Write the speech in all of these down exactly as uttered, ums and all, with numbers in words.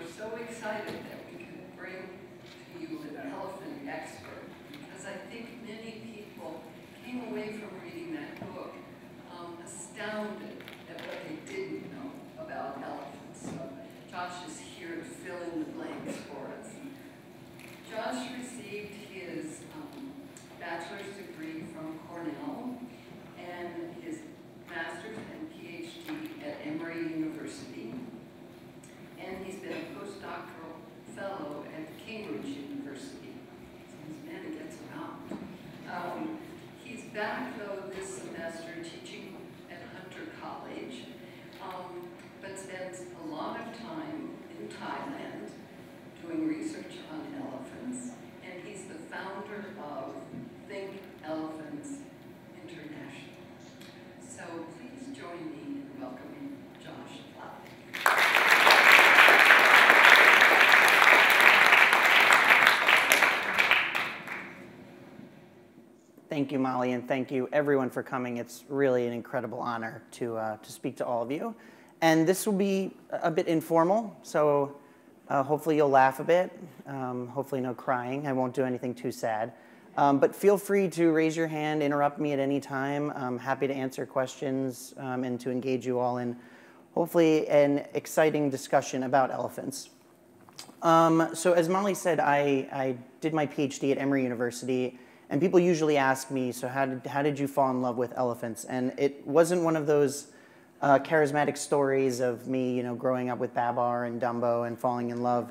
we're so excited that we can bring to you an elephant expert, because I think many people came away from reading that book um, astounded at what they didn't know about elephants. So Josh is here to fill in the blanks for us. Josh received his um, bachelor's degree from Cornell and his master's and PhD at Emory University. And he's been a postdoctoral fellow at Cambridge University. So this man gets around. Um, he's back, though, this semester teaching at Hunter College, um, but spends a lot of time in Thailand doing research on elephants. And he's the founder of Think Elephants International. So please join me in welcoming Josh Plotnik. Thank you, Molly, and thank you everyone for coming. It's really an incredible honor to, uh, to speak to all of you. And this will be a bit informal, so uh, hopefully you'll laugh a bit. Um, hopefully no crying. I won't do anything too sad. Um, but feel free to raise your hand, interrupt me at any time. I'm happy to answer questions um, and to engage you all in hopefully an exciting discussion about elephants. Um, so as Molly said, I, I did my PhD at Emory University. And people usually ask me, so how did, how did you fall in love with elephants? And it wasn't one of those uh, charismatic stories of me, you know, growing up with Babar and Dumbo and falling in love.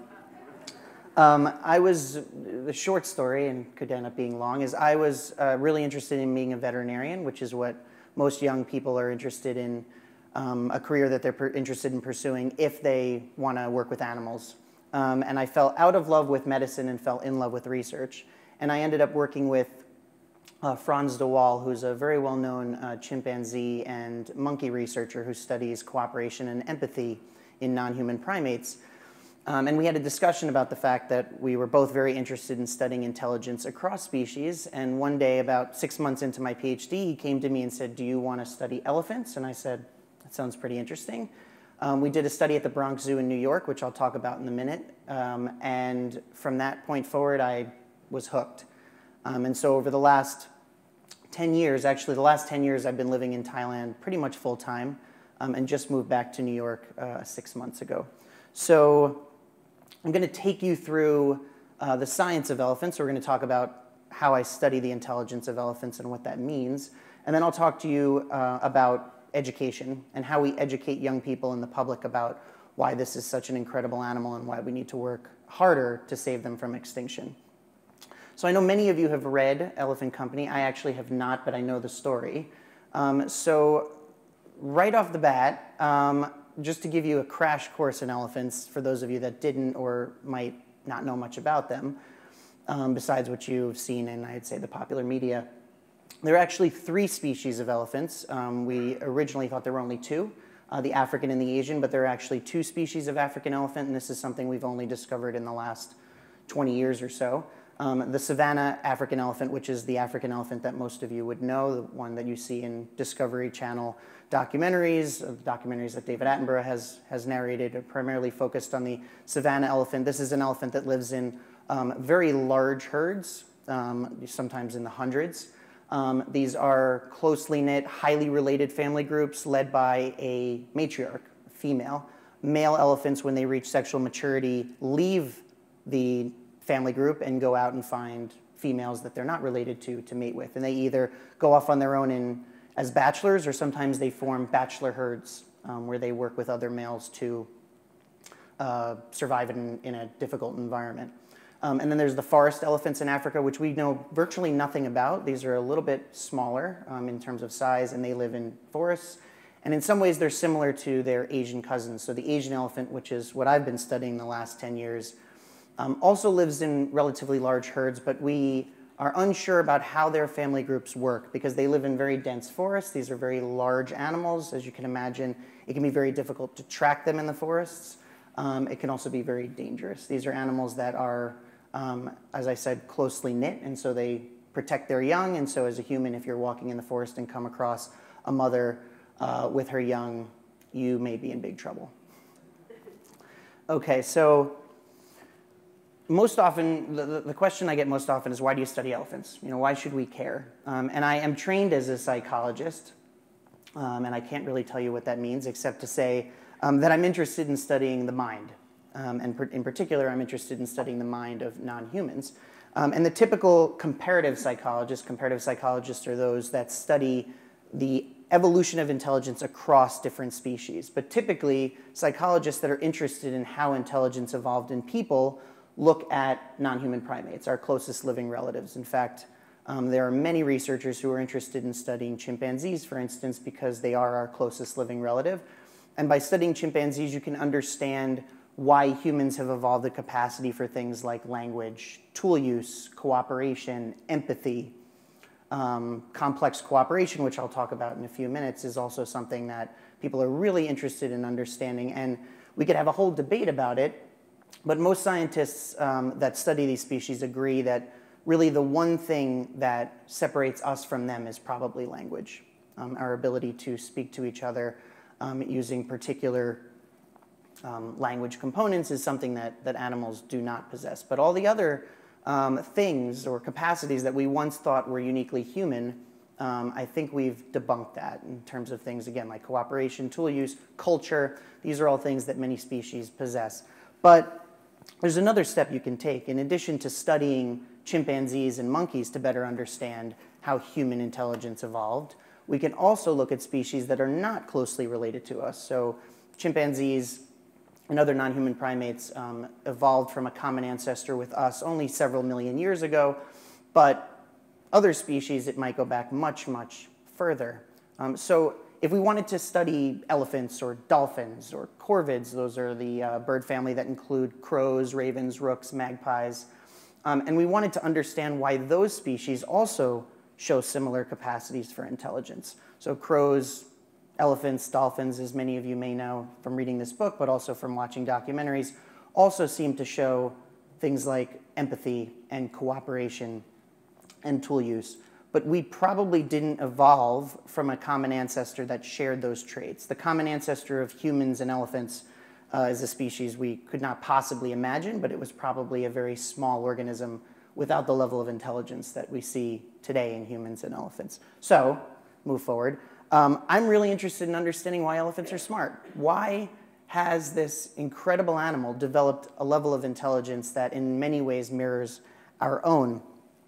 Um, I was, the short story, and could end up being long, is I was uh, really interested in being a veterinarian, which is what most young people are interested in, um, a career that they're per interested in pursuing if they want to work with animals. Um, and I fell out of love with medicine and fell in love with research. And I ended up working with uh, Franz de Waal, who's a very well-known uh, chimpanzee and monkey researcher who studies cooperation and empathy in non-human primates. Um, and we had a discussion about the fact that we were both very interested in studying intelligence across species. And one day, about six months into my PhD, he came to me and said, "Do you want to study elephants?" And I said, "That sounds pretty interesting." Um, we did a study at the Bronx Zoo in New York, which I'll talk about in a minute. Um, and from that point forward, I was hooked. Um, and so over the last ten years, actually the last ten years, I've been living in Thailand pretty much full time um, and just moved back to New York uh, six months ago. So I'm going to take you through uh, the science of elephants. So we're going to talk about how I study the intelligence of elephants and what that means. And then I'll talk to you uh, about education and how we educate young people and the public about why this is such an incredible animal and why we need to work harder to save them from extinction. So I know many of you have read Elephant Company. I actually have not, but I know the story. Um, so right off the bat, um, just to give you a crash course in elephants, for those of you that didn't or might not know much about them, um, besides what you've seen in, I'd say, the popular media, there are actually three species of elephants. Um, we originally thought there were only two, uh, the African and the Asian, but there are actually two species of African elephant, and this is something we've only discovered in the last twenty years or so. Um, the savanna African elephant, which is the African elephant that most of you would know, the one that you see in Discovery Channel documentaries, uh, documentaries that David Attenborough has, has narrated, are primarily focused on the savanna elephant. This is an elephant that lives in um, very large herds, um, sometimes in the hundreds. Um, these are closely knit, highly related family groups led by a matriarch, a female. Male elephants, when they reach sexual maturity, leave the family group and go out and find females that they're not related to to mate with. And they either go off on their own in, as bachelors, or sometimes they form bachelor herds um, where they work with other males to uh, survive in, in a difficult environment. Um, and then there's the forest elephants in Africa, which we know virtually nothing about. These are a little bit smaller um, in terms of size, and they live in forests. And in some ways, they're similar to their Asian cousins. So the Asian elephant, which is what I've been studying the last ten years, Um, also lives in relatively large herds, but we are unsure about how their family groups work because they live in very dense forests. These are very large animals. As you can imagine, it can be very difficult to track them in the forests. Um, it can also be very dangerous. These are animals that are, um, as I said, closely knit, and so they protect their young. And so as a human, if you're walking in the forest and come across a mother uh, with her young, you may be in big trouble. Okay, so most often, the, the question I get most often is, why do you study elephants? You know, why should we care? Um, and I am trained as a psychologist, um, and I can't really tell you what that means, except to say um, that I'm interested in studying the mind. Um, and per, in particular, I'm interested in studying the mind of non-humans. Um, and the typical comparative psychologist, comparative psychologists are those that study the evolution of intelligence across different species. But typically, psychologists that are interested in how intelligence evolved in people look at non-human primates, our closest living relatives. In fact, um, there are many researchers who are interested in studying chimpanzees, for instance, because they are our closest living relative. And by studying chimpanzees, you can understand why humans have evolved the capacity for things like language, tool use, cooperation, empathy. Um, complex cooperation, which I'll talk about in a few minutes, is also something that people are really interested in understanding. And we could have a whole debate about it, but most scientists um, that study these species agree that really the one thing that separates us from them is probably language, um, our ability to speak to each other um, using particular um, language components is something that, that animals do not possess. But all the other um, things or capacities that we once thought were uniquely human, um, I think we've debunked that in terms of things, again, like cooperation, tool use, culture. These are all things that many species possess. But there's another step you can take. In addition to studying chimpanzees and monkeys to better understand how human intelligence evolved, we can also look at species that are not closely related to us. So chimpanzees and other non-human primates um, evolved from a common ancestor with us only several million years ago, but other species, it might go back much, much further. Um, so if we wanted to study elephants or dolphins or corvids, those are the uh, bird family that include crows, ravens, rooks, magpies, um, and we wanted to understand why those species also show similar capacities for intelligence. So crows, elephants, dolphins, as many of you may know from reading this book, but also from watching documentaries, also seem to show things like empathy and cooperation and tool use. But we probably didn't evolve from a common ancestor that shared those traits. The common ancestor of humans and elephants uh, is a species we could not possibly imagine, but it was probably a very small organism without the level of intelligence that we see today in humans and elephants. So, move forward. Um, I'm really interested in understanding why elephants are smart. Why has this incredible animal developed a level of intelligence that in many ways mirrors our own?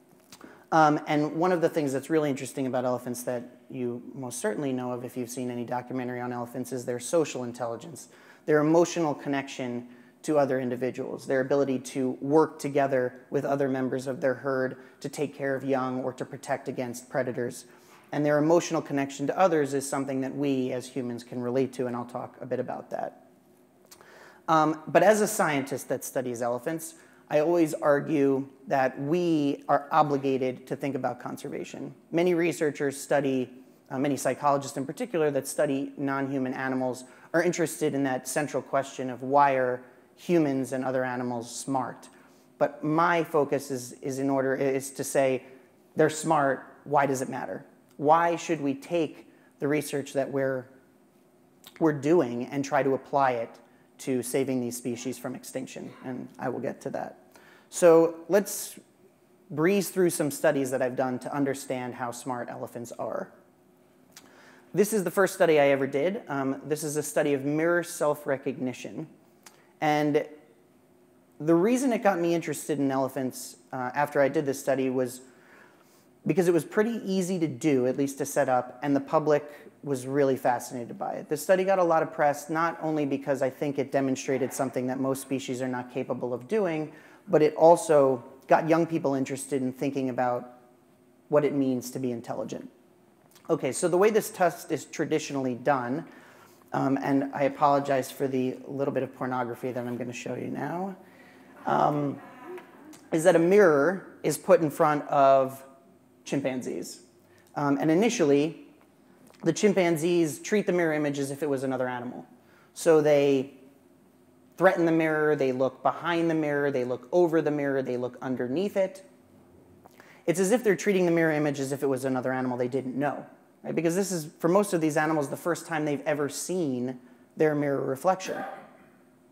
Um, and one of the things that's really interesting about elephants that you most certainly know of if you've seen any documentary on elephants is their social intelligence, their emotional connection to other individuals, their ability to work together with other members of their herd to take care of young or to protect against predators. And their emotional connection to others is something that we as humans can relate to, and I'll talk a bit about that. Um, but as a scientist that studies elephants, I always argue that we are obligated to think about conservation. Many researchers study, uh, many psychologists in particular that study non-human animals are interested in that central question of why are humans and other animals smart. But my focus is, is in order is to say they're smart, why does it matter? Why should we take the research that we're, we're doing and try to apply it to saving these species from extinction? And I will get to that. So let's breeze through some studies that I've done to understand how smart elephants are. This is the first study I ever did. Um, this is a study of mirror self-recognition. And the reason it got me interested in elephants uh, after I did this study was because it was pretty easy to do, at least to set up, and the public was really fascinated by it. The study got a lot of press, not only because I think it demonstrated something that most species are not capable of doing, but it also got young people interested in thinking about what it means to be intelligent. Okay, so the way this test is traditionally done, um, and I apologize for the little bit of pornography that I'm going to show you now, um, is that a mirror is put in front of chimpanzees. Um, and initially, the chimpanzees treat the mirror image as if it was another animal. So they threaten the mirror, they look behind the mirror, they look over the mirror, they look underneath it. It's as if they're treating the mirror image as if it was another animal they didn't know, right? Because this is, for most of these animals, the first time they've ever seen their mirror reflection.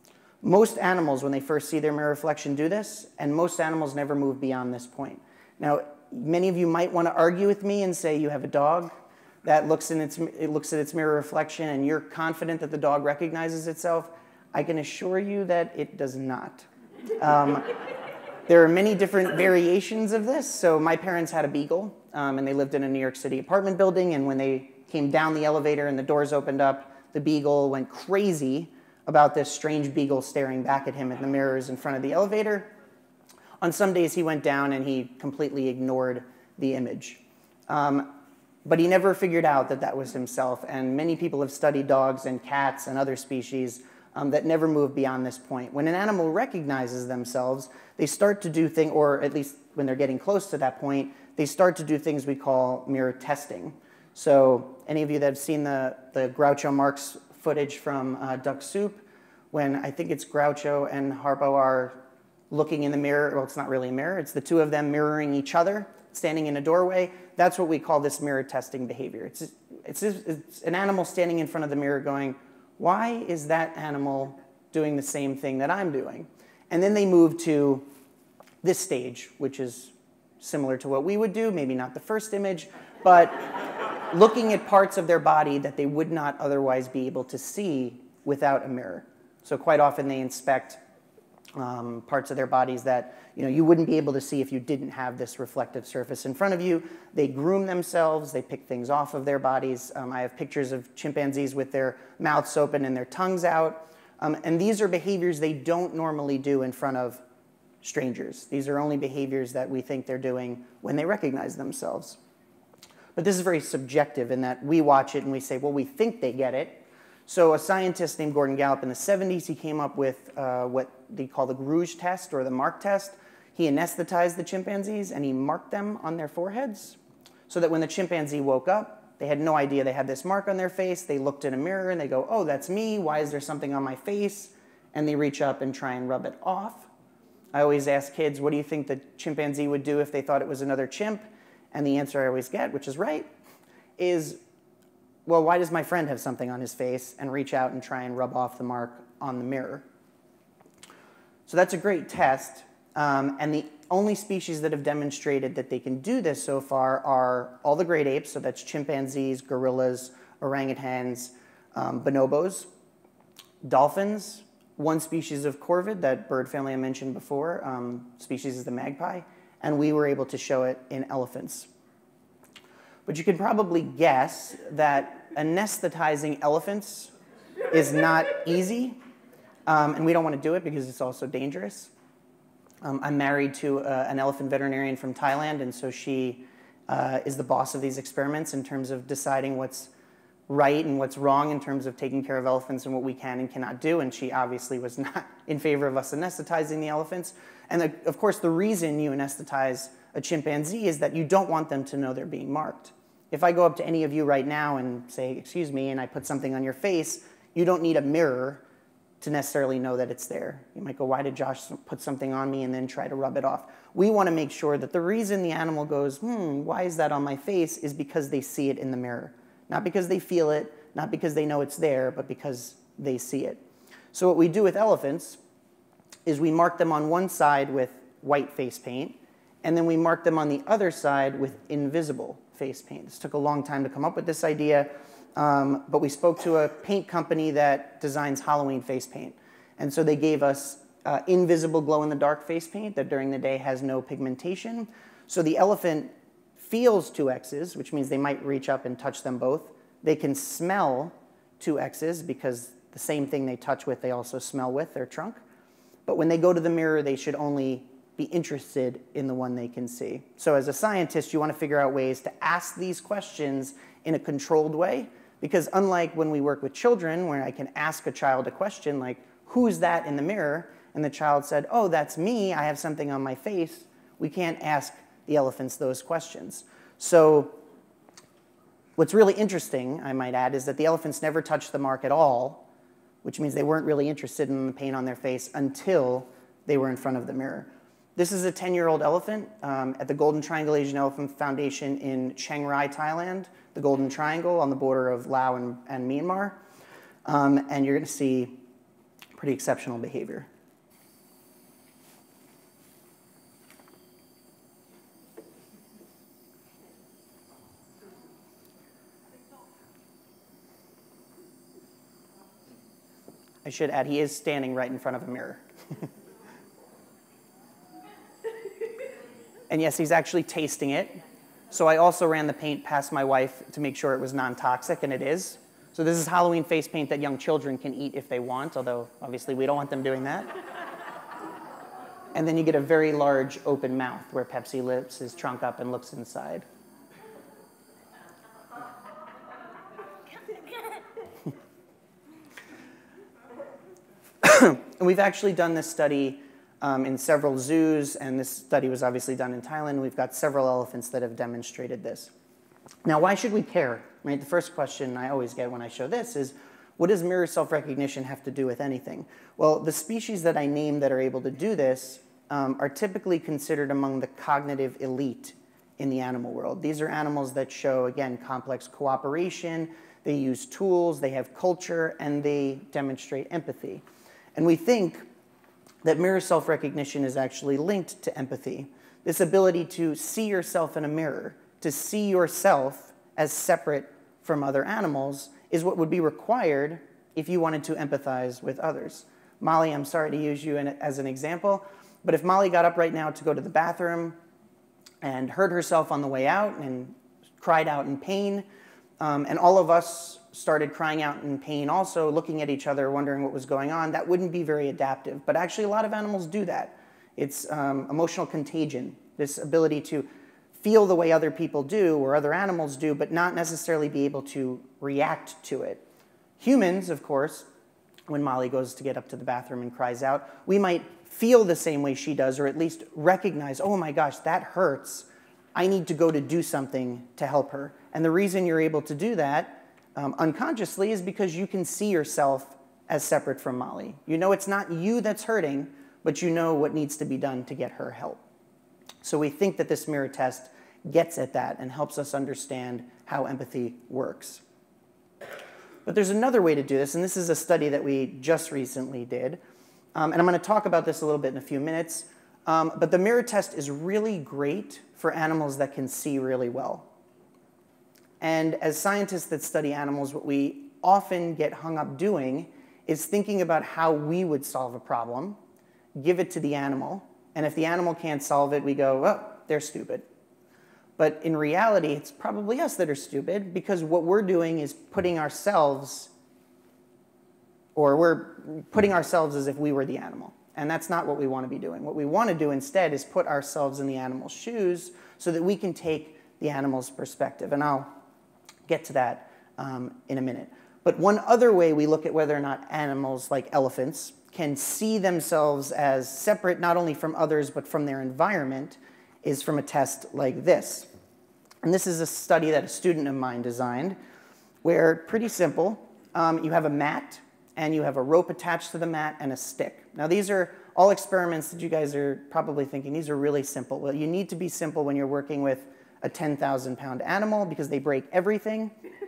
Most animals, when they first see their mirror reflection, do this, and most animals never move beyond this point. Now, many of you might want to argue with me and say you have a dog that looks, in its, it looks at its mirror reflection and you're confident that the dog recognizes itself. I can assure you that it does not. Um, there are many different variations of this. So my parents had a beagle, um, and they lived in a New York City apartment building, and when they came down the elevator and the doors opened up, the beagle went crazy about this strange beagle staring back at him in the mirrors in front of the elevator. On some days he went down and he completely ignored the image. Um, but he never figured out that that was himself, and many people have studied dogs and cats and other species um, that never move beyond this point. When an animal recognizes themselves, they start to do things, or at least when they're getting close to that point, they start to do things we call mirror testing. So any of you that have seen the, the Groucho Marx footage from uh, Duck Soup, when I think it's Groucho and Harpo are looking in the mirror. Well, it's not really a mirror. It's the two of them mirroring each other, standing in a doorway. That's what we call this mirror testing behavior. It's, it's, it's an animal standing in front of the mirror going, why is that animal doing the same thing that I'm doing? And then they move to this stage, which is similar to what we would do, maybe not the first image, but looking at parts of their body that they would not otherwise be able to see without a mirror. So quite often they inspect um, parts of their bodies that you know, you wouldn't be able to see if you didn't have this reflective surface in front of you. They groom themselves. They pick things off of their bodies. Um, I have pictures of chimpanzees with their mouths open and their tongues out. Um, and these are behaviors they don't normally do in front of strangers. These are only behaviors that we think they're doing when they recognize themselves. But this is very subjective in that we watch it and we say, well, we think they get it. So a scientist named Gordon Gallup in the seventies, he came up with uh, what they call the Rouge test or the mark test. He anesthetized the chimpanzees and he marked them on their foreheads so that when the chimpanzee woke up, they had no idea they had this mark on their face. They looked in a mirror and they go, oh, that's me. Why is there something on my face? And they reach up and try and rub it off. I always ask kids, what do you think the chimpanzee would do if they thought it was another chimp? And the answer I always get, which is right, is, well, why does my friend have something on his face, and reach out and try and rub off the mark on the mirror? So that's a great test. Um, and the only species that have demonstrated that they can do this so far are all the great apes, so that's chimpanzees, gorillas, orangutans, um, bonobos, dolphins, one species of corvid, that bird family I mentioned before, um, species is the magpie, and we were able to show it in elephants. But you can probably guess that anesthetizing elephants is not easy, um, and we don't want to do it because it's also dangerous. Um, I'm married to uh, an elephant veterinarian from Thailand, and so she uh, is the boss of these experiments in terms of deciding what's right and what's wrong in terms of taking care of elephants and what we can and cannot do, and she obviously was not in favor of us anesthetizing the elephants. And the, of course, the reason you anesthetize a chimpanzee is that you don't want them to know they're being marked. If I go up to any of you right now and say, excuse me, and I put something on your face, you don't need a mirror to necessarily know that it's there. You might go, why did Josh put something on me and then try to rub it off? We want to make sure that the reason the animal goes, hmm, why is that on my face, is because they see it in the mirror. Not because they feel it, not because they know it's there, but because they see it. So what we do with elephants is we mark them on one side with white face paint, and then we mark them on the other side with invisible face paint. This took a long time to come up with this idea, um, but we spoke to a paint company that designs Halloween face paint. And so they gave us uh, invisible glow-in-the-dark face paint that during the day has no pigmentation. So the elephant feels two X's, which means they might reach up and touch them both. They can smell two X's because the same thing they touch with, they also smell with their trunk. But when they go to the mirror, they should only be interested in the one they can see. So as a scientist, you want to figure out ways to ask these questions in a controlled way, because unlike when we work with children, where I can ask a child a question like, who's that in the mirror? And the child said, oh, that's me, I have something on my face. We can't ask the elephants those questions. So what's really interesting, I might add, is that the elephants never touched the mark at all, which means they weren't really interested in the paint on their face until they were in front of the mirror. This is a ten-year-old elephant um, at the Golden Triangle Asian Elephant Foundation in Chiang Rai, Thailand, the Golden Triangle on the border of Laos and, and Myanmar. Um, and you're going to see pretty exceptional behavior. I should add, he is standing right in front of a mirror. And yes, he's actually tasting it. So I also ran the paint past my wife to make sure it was non-toxic, and it is. So this is Halloween face paint that young children can eat if they want, although obviously we don't want them doing that. And then you get a very large open mouth where Pepsi lifts his trunk up and looks inside. And we've actually done this study um, in several zoos, and this study was obviously done in Thailand. We've got several elephants that have demonstrated this. Now, why should we care? Right? The first question I always get when I show this is, what does mirror self-recognition have to do with anything? Well, the species that I named that are able to do this um, are typically considered among the cognitive elite in the animal world. These are animals that show, again, complex cooperation. They use tools, they have culture, and they demonstrate empathy. And we think that mirror self-recognition is actually linked to empathy. This ability to see yourself in a mirror, to see yourself as separate from other animals, is what would be required if you wanted to empathize with others. Molly, I'm sorry to use you in, as an example, but if Molly got up right now to go to the bathroom and hurt herself on the way out and cried out in pain, um, and all of us started crying out in pain also, looking at each other, wondering what was going on, that wouldn't be very adaptive. But actually, a lot of animals do that. It's um, emotional contagion, this ability to feel the way other people do or other animals do, but not necessarily be able to react to it. Humans, of course, when Molly goes to get up to the bathroom and cries out, we might feel the same way she does, or at least recognize, oh my gosh, that hurts. I need to go to do something to help her. And the reason you're able to do that Um, unconsciously is because you can see yourself as separate from Molly. You know it's not you that's hurting, but you know what needs to be done to get her help. So we think that this mirror test gets at that and helps us understand how empathy works. But there's another way to do this, and this is a study that we just recently did. Um, and I'm going to talk about this a little bit in a few minutes. Um, but the mirror test is really great for animals that can see really well. And as scientists that study animals, what we often get hung up doing is thinking about how we would solve a problem, give it to the animal, and if the animal can't solve it, we go, oh, they're stupid. But in reality, it's probably us that are stupid, because what we're doing is putting ourselves, or we're putting ourselves as if we were the animal. And that's not what we want to be doing. What we want to do instead is put ourselves in the animal's shoes so that we can take the animal's perspective. And I'll get to that um, in a minute. But one other way we look at whether or not animals like elephants can see themselves as separate not only from others but from their environment is from a test like this. And this is a study that a student of mine designed where, pretty simple, um, you have a mat and you have a rope attached to the mat and a stick. Now these are all experiments that you guys are probably thinking, these are really simple. Well, you need to be simple when you're working with a ten thousand pound animal because they break everything,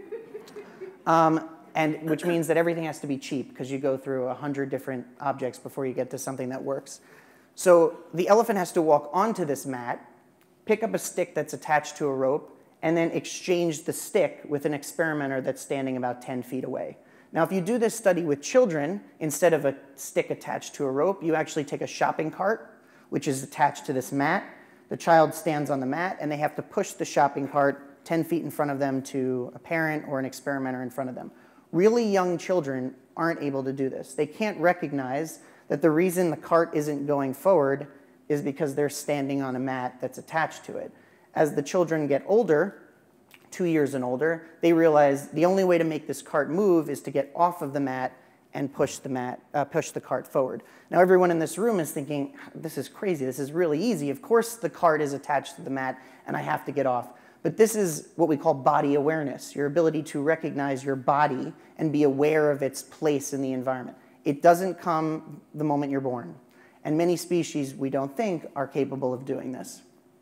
um, and which means that everything has to be cheap because you go through a hundred different objects before you get to something that works. So the elephant has to walk onto this mat, pick up a stick that's attached to a rope, and then exchange the stick with an experimenter that's standing about ten feet away. Now, if you do this study with children, instead of a stick attached to a rope, you actually take a shopping cart, which is attached to this mat. The child stands on the mat, and they have to push the shopping cart ten feet in front of them to a parent or an experimenter in front of them. Really young children aren't able to do this. They can't recognize that the reason the cart isn't going forward is because they're standing on a mat that's attached to it. As the children get older, two years and older, they realize the only way to make this cart move is to get off of the mat and push the mat, uh, push the cart forward. Now everyone in this room is thinking, this is crazy, this is really easy. Of course the cart is attached to the mat and I have to get off. But this is what we call body awareness, your ability to recognize your body and be aware of its place in the environment. It doesn't come the moment you're born. And many species, we don't think, are capable of doing this.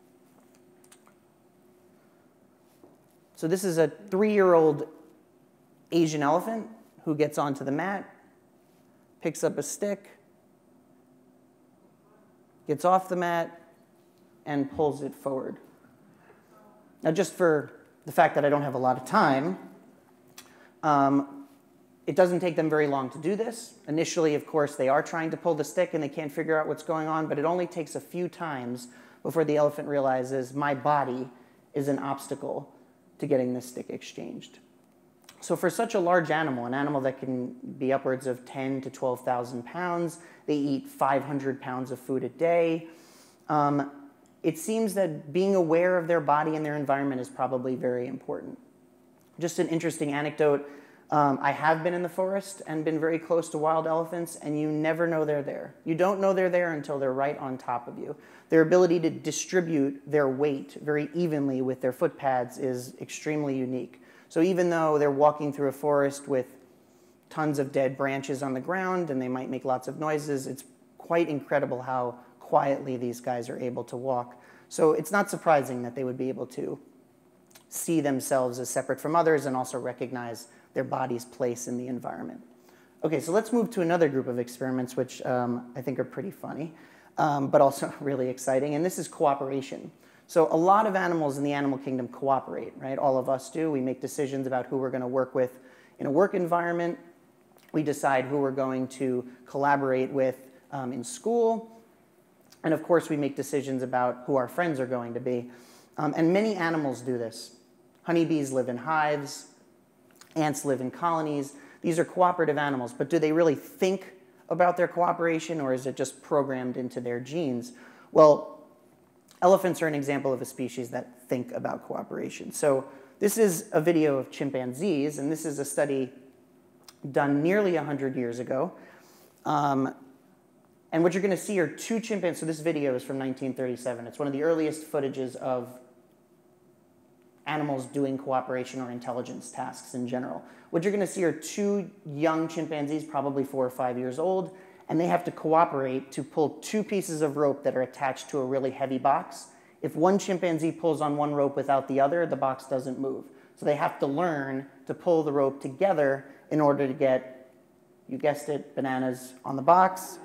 So this is a three-year-old Asian elephant who gets onto the mat, picks up a stick, gets off the mat, and pulls it forward. Now, just for the fact that I don't have a lot of time, um, it doesn't take them very long to do this. Initially, of course, they are trying to pull the stick and they can't figure out what's going on, but it only takes a few times before the elephant realizes my body is an obstacle to getting this stick exchanged. So for such a large animal, an animal that can be upwards of ten to twelve thousand pounds, they eat five hundred pounds of food a day, um, it seems that being aware of their body and their environment is probably very important. Just an interesting anecdote, um, I have been in the forest and been very close to wild elephants, and you never know they're there. You don't know they're there until they're right on top of you. Their ability to distribute their weight very evenly with their foot pads is extremely unique. So even though they're walking through a forest with tons of dead branches on the ground and they might make lots of noises, it's quite incredible how quietly these guys are able to walk. So it's not surprising that they would be able to see themselves as separate from others and also recognize their body's place in the environment. Okay, so let's move to another group of experiments which um, I think are pretty funny, um, but also really exciting, and this is cooperation. So a lot of animals in the animal kingdom cooperate, right? All of us do. We make decisions about who we're going to work with in a work environment. We decide who we're going to collaborate with um, in school. And of course, we make decisions about who our friends are going to be. Um, and many animals do this. Honeybees live in hives. Ants live in colonies. These are cooperative animals. But do they really think about their cooperation, or is it just programmed into their genes? Well, elephants are an example of a species that think about cooperation. So this is a video of chimpanzees, and this is a study done nearly one hundred years ago. Um, And what you're going to see are two chimpanzees. So this video is from nineteen thirty-seven. It's one of the earliest footages of animals doing cooperation or intelligence tasks in general. What you're going to see are two young chimpanzees, probably four or five years old, and they have to cooperate to pull two pieces of rope that are attached to a really heavy box. If one chimpanzee pulls on one rope without the other, the box doesn't move. So they have to learn to pull the rope together in order to get, you guessed it, bananas on the box.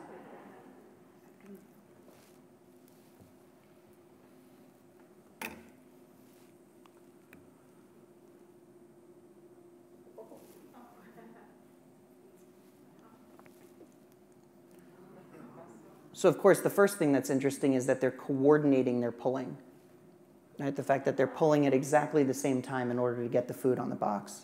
So of course, the first thing that's interesting is that they're coordinating their pulling. Right? The fact that they're pulling at exactly the same time in order to get the food on the box.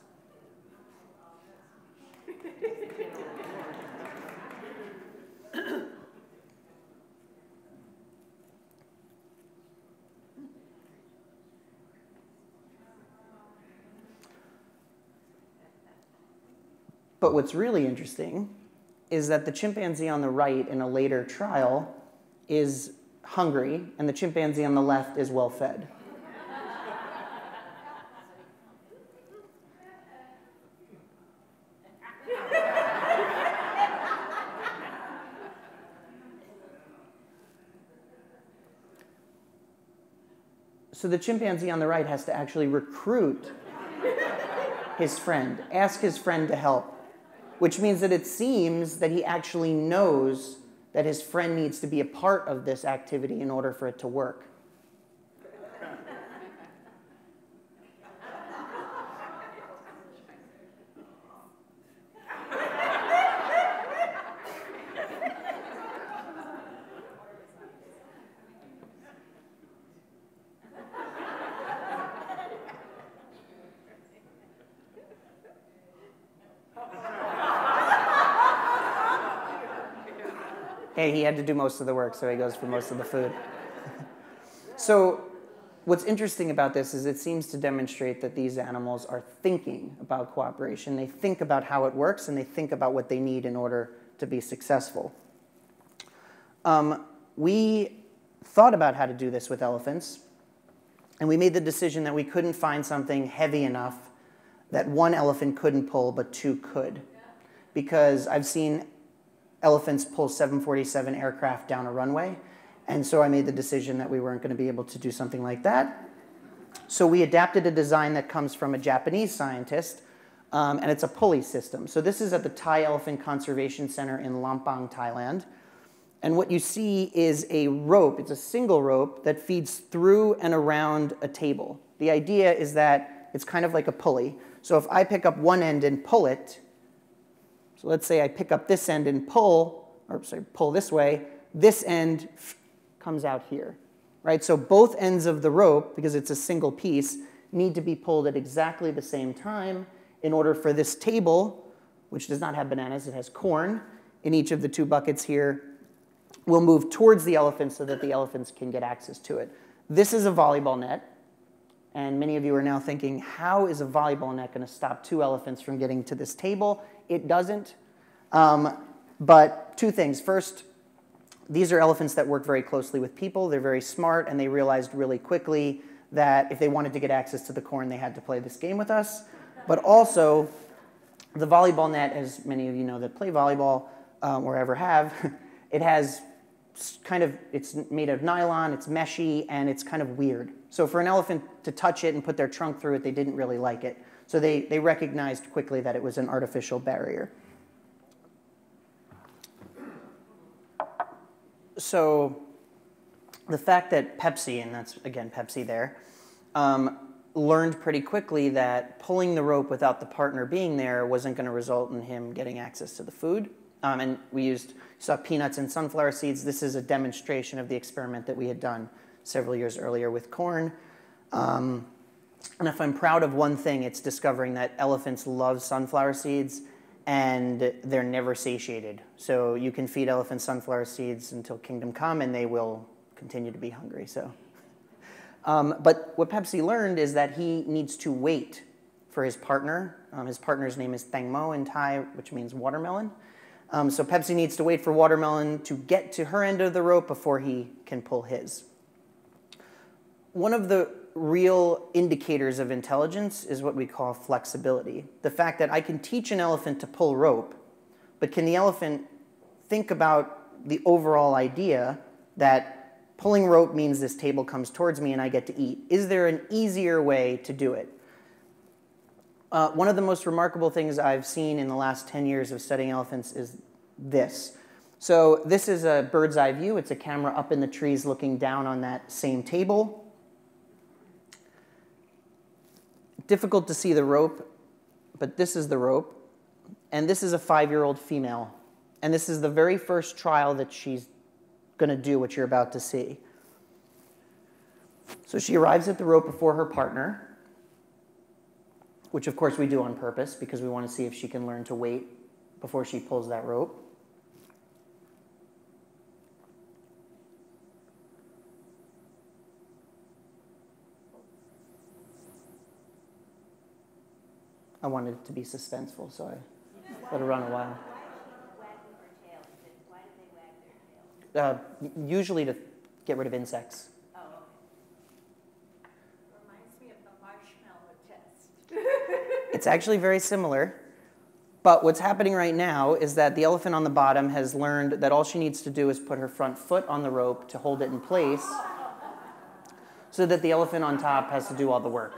But what's really interesting is that the chimpanzee on the right in a later trial is hungry, and the chimpanzee on the left is well fed. So the chimpanzee on the right has to actually recruit his friend, ask his friend to help, which means that it seems that he actually knows that his friend needs to be a part of this activity in order for it to work. Hey, he had to do most of the work, so he goes for most of the food. So what's interesting about this is it seems to demonstrate that these animals are thinking about cooperation. They think about how it works, and they think about what they need in order to be successful. Um, we thought about how to do this with elephants, and we made the decision that we couldn't find something heavy enough that one elephant couldn't pull, but two could. Because I've seen elephants pull seven forty-seven aircraft down a runway, and so I made the decision that we weren't going to be able to do something like that. So we adapted a design that comes from a Japanese scientist um, and it's a pulley system. So this is at the Thai Elephant Conservation Center in Lampang, Thailand. And what you see is a rope, it's a single rope that feeds through and around a table. The idea is that it's kind of like a pulley. So if I pick up one end and pull it, so let's say I pick up this end and pull, or sorry, pull this way, this end comes out here, right? So both ends of the rope, because it's a single piece, need to be pulled at exactly the same time in order for this table, which does not have bananas, it has corn in each of the two buckets here, will move towards the elephants so that the elephants can get access to it. This is a volleyball net, and many of you are now thinking, how is a volleyball net going to stop two elephants from getting to this table? It doesn't. Um, but two things. First, these are elephants that work very closely with people. They're very smart, and they realized really quickly that if they wanted to get access to the corn, they had to play this game with us. But also, the volleyball net, as many of you know that play volleyball um, or ever have, it has kind of, it's made of nylon, it's meshy, and it's kind of weird. So for an elephant to touch it and put their trunk through it, they didn't really like it. So they, they recognized quickly that it was an artificial barrier. So the fact that Pepsi, and that's, again, Pepsi there, um, learned pretty quickly that pulling the rope without the partner being there wasn't going to result in him getting access to the food. Um, and we used, you saw peanuts and sunflower seeds. This is a demonstration of the experiment that we had done several years earlier with corn. Um, and if I'm proud of one thing, it's discovering that elephants love sunflower seeds, and they're never satiated. So you can feed elephants sunflower seeds until kingdom come, and they will continue to be hungry. So, um, but what Pepsi learned is that he needs to wait for his partner. Um, his partner's name is Thang Mo in Thai, which means watermelon. Um, so Pepsi needs to wait for Watermelon to get to her end of the rope before he can pull his. One of the real indicators of intelligence is what we call flexibility. The fact that I can teach an elephant to pull rope, but can the elephant think about the overall idea that pulling rope means this table comes towards me and I get to eat? Is there an easier way to do it? Uh, one of the most remarkable things I've seen in the last ten years of studying elephants is this. So this is a bird's eye view. It's a camera up in the trees looking down on that same table. Difficult to see the rope, but this is the rope. And this is a five-year-old female. And this is the very first trial that she's going to do what you're about to see. So she arrives at the rope before her partner, which of course we do on purpose because we want to see if she can learn to wait before she pulls that rope. I wanted it to be suspenseful, so I let it run a while. Why do they wag their tails? Uh, usually to get rid of insects. It's actually very similar, but what's happening right now is that the elephant on the bottom has learned that all she needs to do is put her front foot on the rope to hold it in place so that the elephant on top has to do all the work.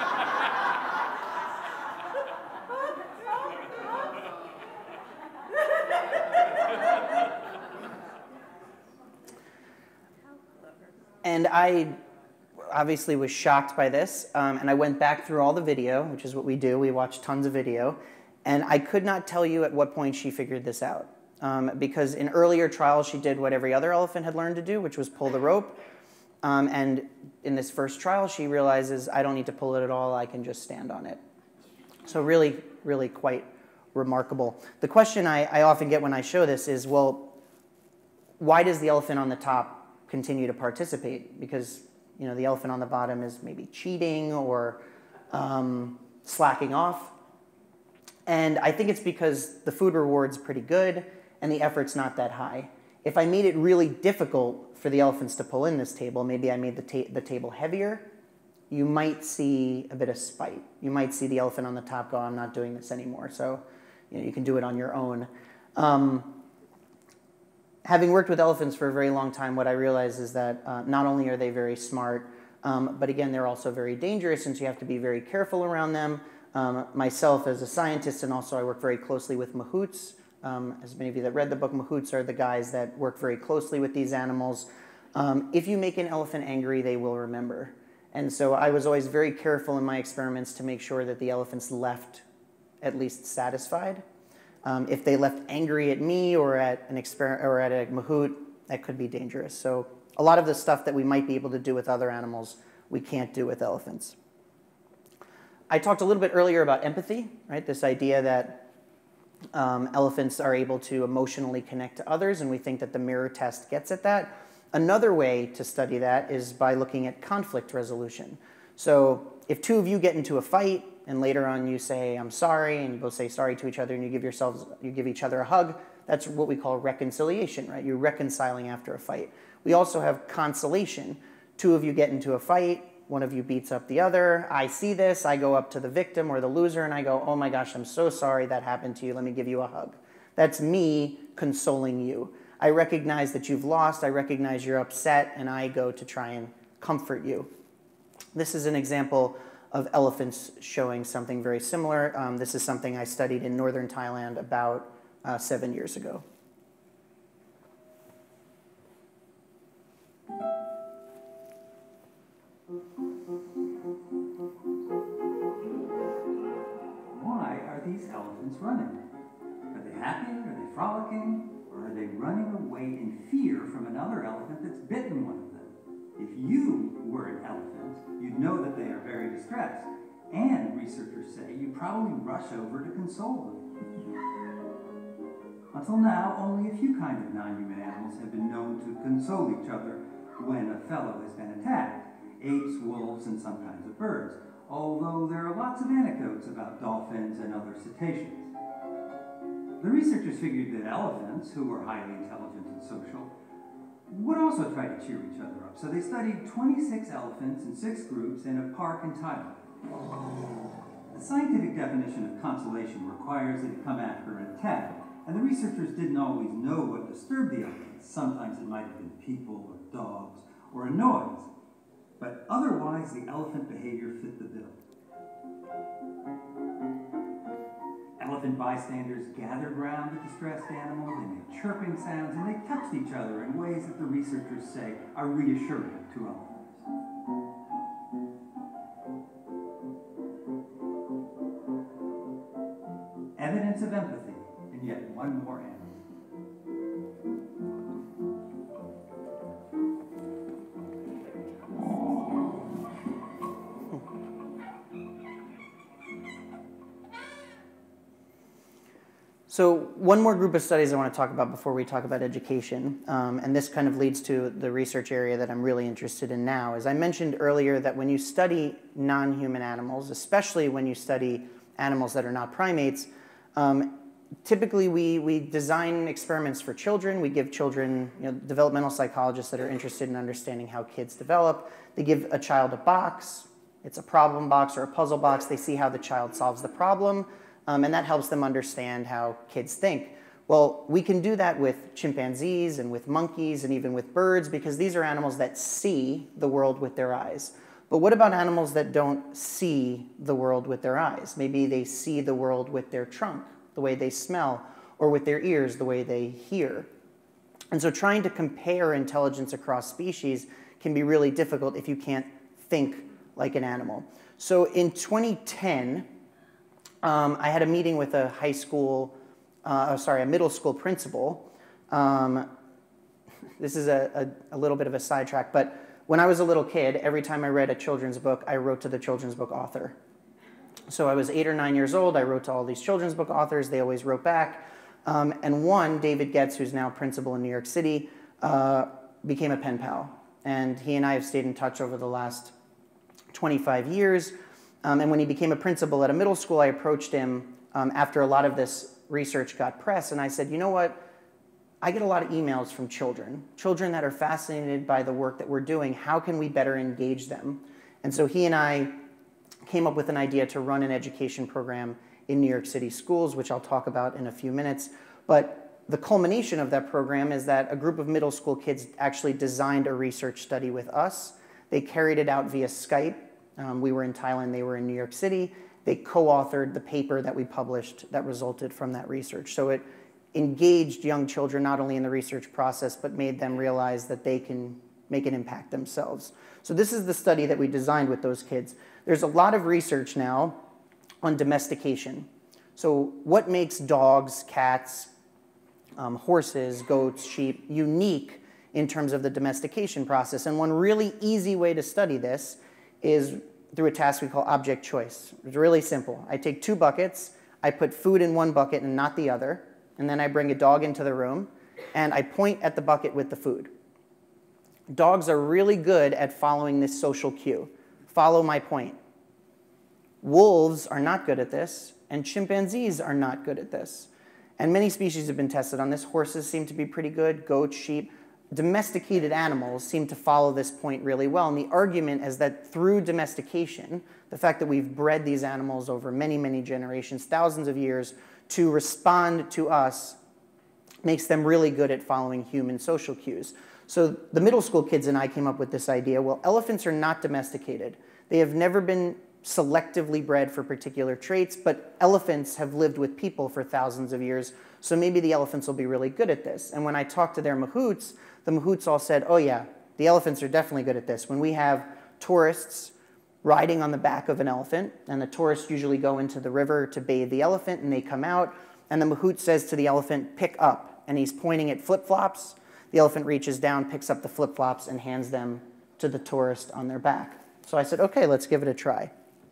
And I obviously was shocked by this, um, and I went back through all the video, which is what we do. We watch tons of video, and I could not tell you at what point she figured this out. Um, because in earlier trials, she did what every other elephant had learned to do, which was pull the rope. Um, and in this first trial, she realizes, I don't need to pull it at all, I can just stand on it. So really, really quite remarkable. The question I, I often get when I show this is, well, why does the elephant on the top continue to participate? Because you know, the elephant on the bottom is maybe cheating or um, slacking off. And I think it's because the food reward's pretty good and the effort's not that high. If I made it really difficult for the elephants to pull in this table, maybe I made the, ta the table heavier, you might see a bit of spite. You might see the elephant on the top go, I'm not doing this anymore. So you know, you can do it on your own. Um, Having worked with elephants for a very long time, what I realize is that uh, not only are they very smart, um, but again, they're also very dangerous, and so you have to be very careful around them. Um, myself as a scientist, and also I work very closely with mahouts. Um, as many of you that read the book, mahouts are the guys that work very closely with these animals. Um, if you make an elephant angry, they will remember. And so I was always very careful in my experiments to make sure that the elephants left at least satisfied. Um, if they left angry at me or at an exper- or at a mahout, that could be dangerous. So a lot of the stuff that we might be able to do with other animals, we can't do with elephants. I talked a little bit earlier about empathy, right? This idea that um, elephants are able to emotionally connect to others, and we think that the mirror test gets at that. Another way to study that is by looking at conflict resolution. So if two of you get into a fight, and later on you say, I'm sorry, and you both say sorry to each other, and you give yourselves, you give each other a hug, that's what we call reconciliation, right? You're reconciling after a fight. We also have consolation. Two of you get into a fight, one of you beats up the other. I see this, I go up to the victim or the loser, and I go, oh my gosh, I'm so sorry that happened to you, let me give you a hug. That's me consoling you. I recognize that you've lost, I recognize you're upset, and I go to try and comfort you. This is an example of elephants showing something very similar. Um, this is something I studied in northern Thailand about uh, seven years ago. Why are these elephants running? Are they happy? Are they frolicking? Or are they running away in fear from another elephant that's bitten one of them? If you were an elephant, you'd know that they are very distressed. And researchers say you probably rush over to console them. Until now, only a few kinds of non-human animals have been known to console each other when a fellow has been attacked. Apes, wolves, and some kinds of birds. Although there are lots of anecdotes about dolphins and other cetaceans. The researchers figured that elephants, who were highly intelligent and social, would also try to cheer each other up. So they studied twenty-six elephants in six groups in a park in Thailand. The scientific definition of consolation requires that it come after an attack, and the researchers didn't always know what disturbed the elephants. Sometimes it might have been people or dogs or a noise, but otherwise the elephant behavior fit the bill. Elephant bystanders gathered around the distressed animal, they made chirping sounds, and they touched each other in ways that the researchers say are reassuring to elephants. Evidence of empathy, and yet one more animal. So one more group of studies I want to talk about before we talk about education, um, and this kind of leads to the research area that I'm really interested in now. As I mentioned earlier, that when you study non-human animals, especially when you study animals that are not primates, um, typically we, we design experiments for children. We give children, you know, developmental psychologists that are interested in understanding how kids develop. They give a child a box. It's a problem box or a puzzle box. They see how the child solves the problem. Um, and that helps them understand how kids think. Well, we can do that with chimpanzees and with monkeys and even with birds because these are animals that see the world with their eyes. But what about animals that don't see the world with their eyes? Maybe they see the world with their trunk, the way they smell, or with their ears, the way they hear. And so trying to compare intelligence across species can be really difficult if you can't think like an animal. So in twenty ten, Um, I had a meeting with a high school, uh, sorry, a middle school principal. Um, this is a, a, a little bit of a sidetrack, but when I was a little kid, every time I read a children's book, I wrote to the children's book author. So I was eight or nine years old, I wrote to all these children's book authors, they always wrote back. Um, and one, David Getz, who's now principal in New York City, uh, became a pen pal. And he and I have stayed in touch over the last twenty-five years. Um, and when he became a principal at a middle school, I approached him um, after a lot of this research got press, and I said, you know what? I get a lot of emails from children, children that are fascinated by the work that we're doing. How can we better engage them? And so he and I came up with an idea to run an education program in New York City schools, which I'll talk about in a few minutes. But the culmination of that program is that a group of middle school kids actually designed a research study with us. They carried it out via Skype. Um, we were in Thailand, they were in New York City, they co-authored the paper that we published that resulted from that research. So it engaged young children not only in the research process, but made them realize that they can make an impact themselves. So this is the study that we designed with those kids. There's a lot of research now on domestication. So what makes dogs, cats, um, horses, goats, sheep unique in terms of the domestication process? And one really easy way to study this is through a task we call object choice. It's really simple. I take two buckets, I put food in one bucket and not the other, and then I bring a dog into the room, and I point at the bucket with the food. Dogs are really good at following this social cue. Follow my point. Wolves are not good at this, and chimpanzees are not good at this. And many species have been tested on this. Horses seem to be pretty good, goats, sheep. Domesticated animals seem to follow this point really well. And the argument is that through domestication, the fact that we've bred these animals over many, many generations, thousands of years, to respond to us makes them really good at following human social cues. So the middle school kids and I came up with this idea. Well, elephants are not domesticated. They have never been selectively bred for particular traits, but elephants have lived with people for thousands of years, so maybe the elephants will be really good at this. And when I talked to their mahouts, the mahouts all said, oh yeah, the elephants are definitely good at this. When we have tourists riding on the back of an elephant, and the tourists usually go into the river to bathe the elephant, and they come out, and the mahout says to the elephant, pick up, and he's pointing at flip-flops. The elephant reaches down, picks up the flip-flops, and hands them to the tourist on their back. So I said, okay, let's give it a try.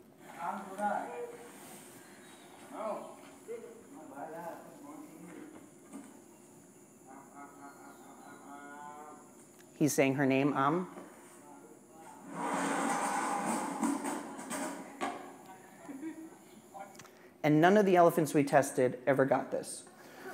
He's saying her name, Am. And none of the elephants we tested ever got this.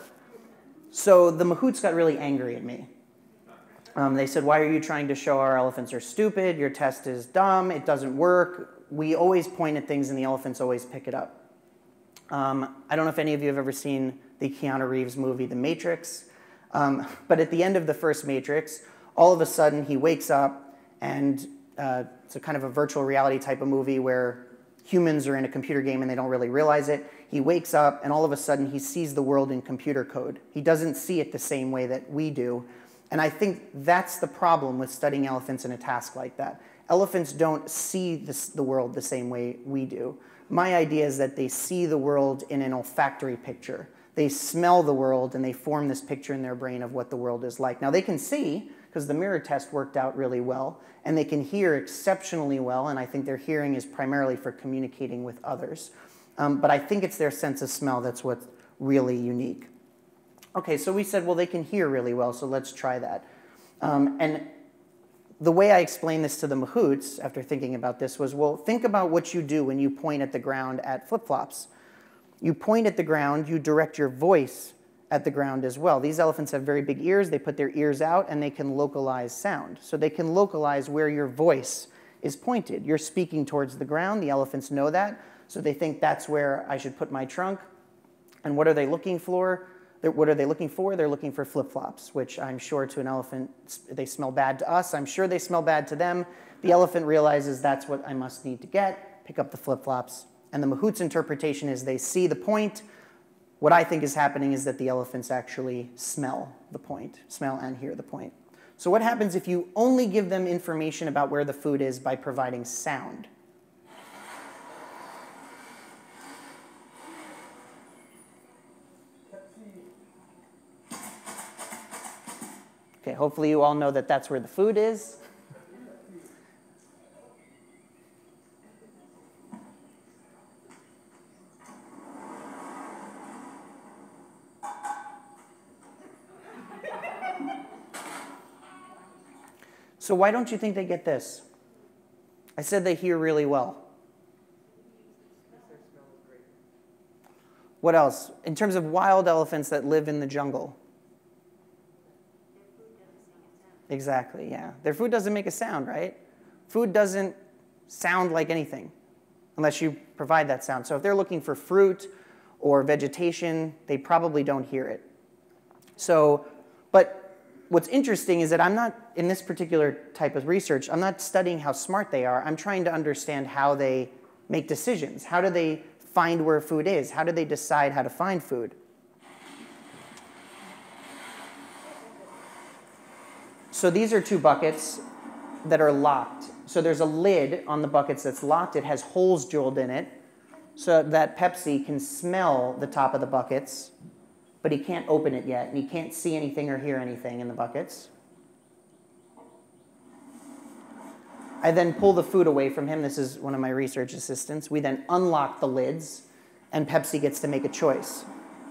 So the mahouts got really angry at me. Um, they said, why are you trying to show our elephants are stupid? Your test is dumb. It doesn't work. We always point at things and the elephants always pick it up. Um, I don't know if any of you have ever seen the Keanu Reeves movie, The Matrix. Um, but at the end of the first Matrix, all of a sudden he wakes up and uh, it's a kind of a virtual reality type of movie where humans are in a computer game and they don't really realize it. He wakes up and all of a sudden he sees the world in computer code. He doesn't see it the same way that we do. And I think that's the problem with studying elephants in a task like that. Elephants don't see this, the world the same way we do. My idea is that they see the world in an olfactory picture. They smell the world and they form this picture in their brain of what the world is like. Now they can see, because the mirror test worked out really well, and they can hear exceptionally well, and I think their hearing is primarily for communicating with others. Um, but I think it's their sense of smell that's what's really unique. Okay, so we said, well, they can hear really well, so let's try that. Um, and the way I explained this to the mahouts, after thinking about this, was, well, think about what you do when you point at the ground at flip-flops. You point at the ground, you direct your voice at the ground as well. These elephants have very big ears. They put their ears out, and they can localize sound. So they can localize where your voice is pointed. You're speaking towards the ground. The elephants know that, so they think that's where I should put my trunk. And what are they looking for? They're, what are they looking for? They're looking for flip-flops, which I'm sure to an elephant, they smell bad to us. I'm sure they smell bad to them. The elephant realizes that's what I must need to get, pick up the flip-flops. And the mahout's interpretation is they see the point. What I think is happening is that the elephants actually smell the point, smell and hear the point. So what happens if you only give them information about where the food is by providing sound? Okay, hopefully you all know that that's where the food is. So why don't you think they get this? I said they hear really well. What else? In terms of wild elephants that live in the jungle. Exactly, yeah. Their food doesn't make a sound, right? Food doesn't sound like anything unless you provide that sound. So if they're looking for fruit or vegetation, they probably don't hear it. So, but what's interesting is that I'm not, in this particular type of research, I'm not studying how smart they are. I'm trying to understand how they make decisions. How do they find where food is? How do they decide how to find food? So these are two buckets that are locked. So there's a lid on the buckets that's locked. It has holes drilled in it so that Pepsi can smell the top of the buckets, but he can't open it yet, and he can't see anything or hear anything in the buckets. I then pull the food away from him. This is one of my research assistants. We then unlock the lids, and Pepsi gets to make a choice.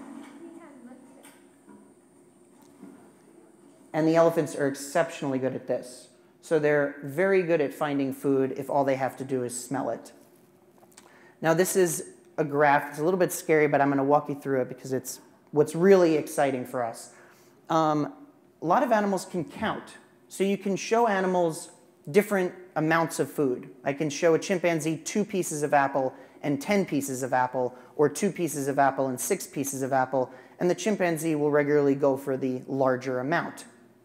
And the elephants are exceptionally good at this. So they're very good at finding food if all they have to do is smell it. Now this is a graph. It's a little bit scary, but I'm going to walk you through it because it's what's really exciting for us. Um, a lot of animals can count. So you can show animals different amounts of food. I can show a chimpanzee two pieces of apple and ten pieces of apple, or two pieces of apple and six pieces of apple, and the chimpanzee will regularly go for the larger amount.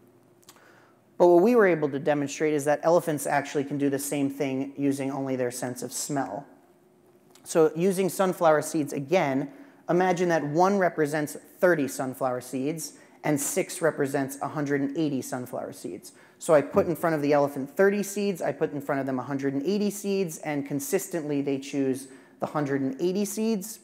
But what we were able to demonstrate is that elephants actually can do the same thing using only their sense of smell. So using sunflower seeds again, imagine that one represents thirty sunflower seeds and six represents one hundred eighty sunflower seeds. So I put in front of the elephant thirty seeds, I put in front of them one hundred eighty seeds, and consistently they choose the one hundred eighty seeds,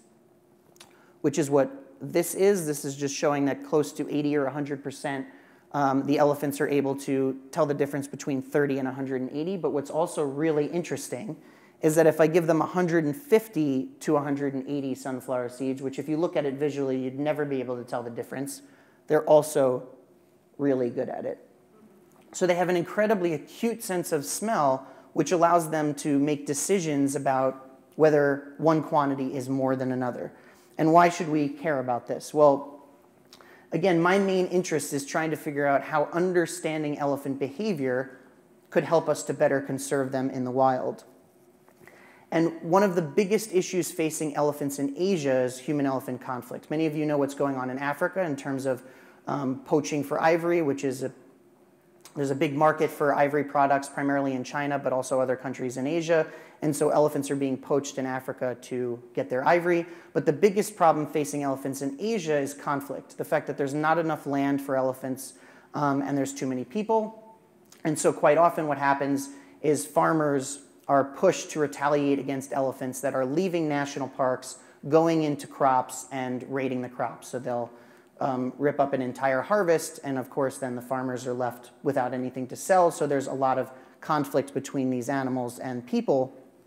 which is what this is. This is just showing that close to eighty or one hundred percent um, the elephants are able to tell the difference between thirty and one hundred eighty. But what's also really interesting is that if I give them one hundred fifty to one hundred eighty sunflower seeds, which if you look at it visually, you'd never be able to tell the difference, they're also really good at it. So they have an incredibly acute sense of smell, which allows them to make decisions about whether one quantity is more than another. And why should we care about this? Well, again, my main interest is trying to figure out how understanding elephant behavior could help us to better conserve them in the wild. And one of the biggest issues facing elephants in Asia is human-elephant conflict. Many of you know what's going on in Africa in terms of um, poaching for ivory, which is a There's a big market for ivory products, primarily in China, but also other countries in Asia. And so elephants are being poached in Africa to get their ivory. But the biggest problem facing elephants in Asia is conflict. The fact that there's not enough land for elephants um, and there's too many people. And so quite often what happens is farmers are pushed to retaliate against elephants that are leaving national parks, going into crops and raiding the crops. So they'll Um, rip up an entire harvest, and of course then the farmers are left without anything to sell, so there's a lot of conflict between these animals and people.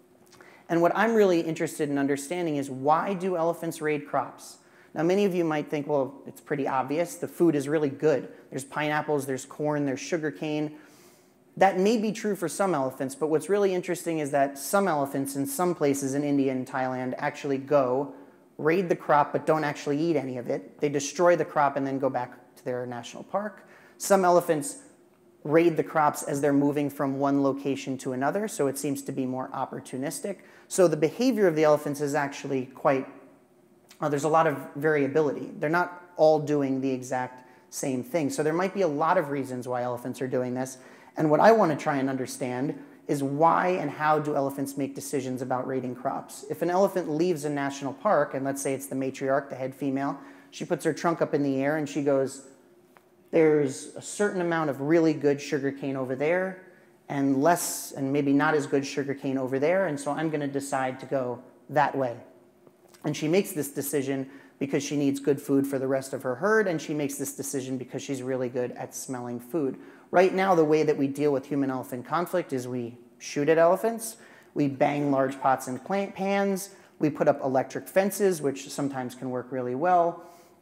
And what I'm really interested in understanding is, why do elephants raid crops? Now many of you might think, well, it's pretty obvious. The food is really good. There's pineapples, there's corn, there's sugarcane. That may be true for some elephants, but what's really interesting is that some elephants in some places in India and Thailand actually go raid the crop but don't actually eat any of it. They destroy the crop and then go back to their national park. Some elephants raid the crops as they're moving from one location to another, so it seems to be more opportunistic. So the behavior of the elephants is actually quite, uh, there's a lot of variability. They're not all doing the exact same thing. So there might be a lot of reasons why elephants are doing this. And what I want to try and understand is, why and how do elephants make decisions about raiding crops? If an elephant leaves a national park, and let's say it's the matriarch, the head female, she puts her trunk up in the air and she goes, there's a certain amount of really good sugarcane over there and less and maybe not as good sugarcane over there, and so I'm going to decide to go that way. And she makes this decision because she needs good food for the rest of her herd, and she makes this decision because she's really good at smelling food. Right now, the way that we deal with human-elephant conflict is we shoot at elephants, we bang large pots and plant pans, we put up electric fences, which sometimes can work really well.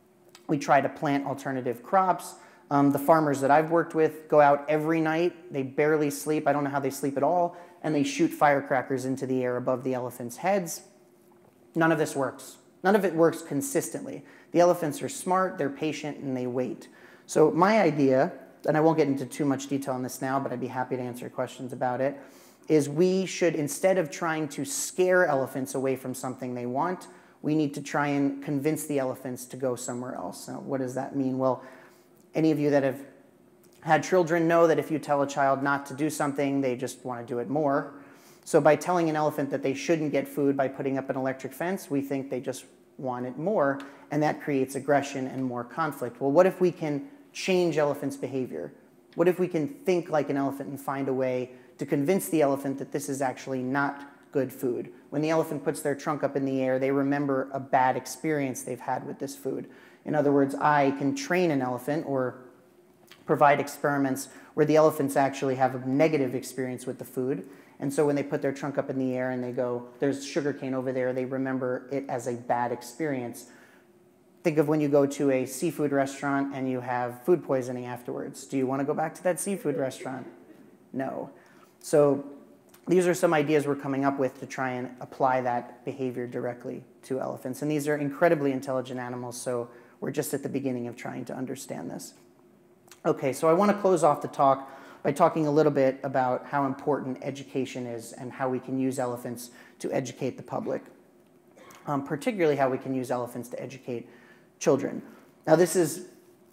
We try to plant alternative crops. Um, the farmers that I've worked with go out every night, they barely sleep, I don't know how they sleep at all, and they shoot firecrackers into the air above the elephants' heads. None of this works. None of it works consistently. The elephants are smart, they're patient, and they wait. So my idea, and I won't get into too much detail on this now, but I'd be happy to answer questions about it, is we should, instead of trying to scare elephants away from something they want, we need to try and convince the elephants to go somewhere else. Now, what does that mean? Well, any of you that have had children know that if you tell a child not to do something, they just want to do it more. So by telling an elephant that they shouldn't get food by putting up an electric fence, we think they just want it more, and that creates aggression and more conflict. Well, what if we can change elephants' behavior? What if we can think like an elephant and find a way to convince the elephant that this is actually not good food? When the elephant puts their trunk up in the air, they remember a bad experience they've had with this food. In other words, I can train an elephant or provide experiments where the elephants actually have a negative experience with the food. And so when they put their trunk up in the air and they go, there's sugarcane over there, they remember it as a bad experience. Think of when you go to a seafood restaurant and you have food poisoning afterwards. Do you want to go back to that seafood restaurant? No. So these are some ideas we're coming up with to try and apply that behavior directly to elephants. And these are incredibly intelligent animals, so we're just at the beginning of trying to understand this. Okay, so I want to close off the talk by talking a little bit about how important education is and how we can use elephants to educate the public, um, particularly how we can use elephants to educate children. Now, this is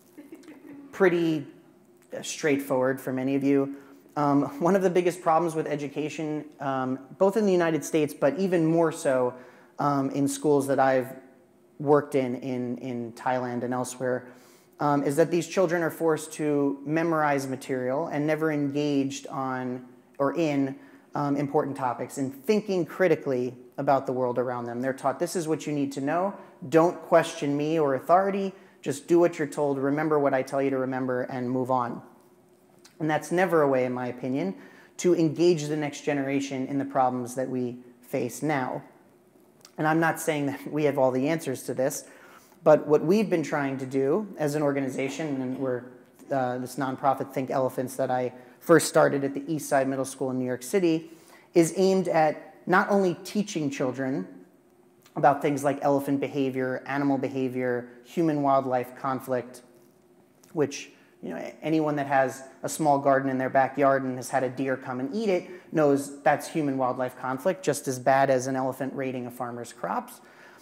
pretty straightforward for many of you. Um, one of the biggest problems with education, um, both in the United States, but even more so um, in schools that I've worked in, in, in Thailand and elsewhere, um, is that these children are forced to memorize material and never engaged on or in um, important topics and thinking critically about the world around them. They're taught, this is what you need to know. Don't question me or authority. Just do what you're told. Remember what I tell you to remember and move on. And that's never a way, in my opinion, to engage the next generation in the problems that we face now. And I'm not saying that we have all the answers to this, but what we've been trying to do as an organization, and we're uh, this nonprofit Think Elephants that I first started at the East Side Middle School in New York City, is aimed at not only teaching children about things like elephant behavior, animal behavior, human-wildlife conflict, which, you know, anyone that has a small garden in their backyard and has had a deer come and eat it knows that's human-wildlife conflict, just as bad as an elephant raiding a farmer's crops.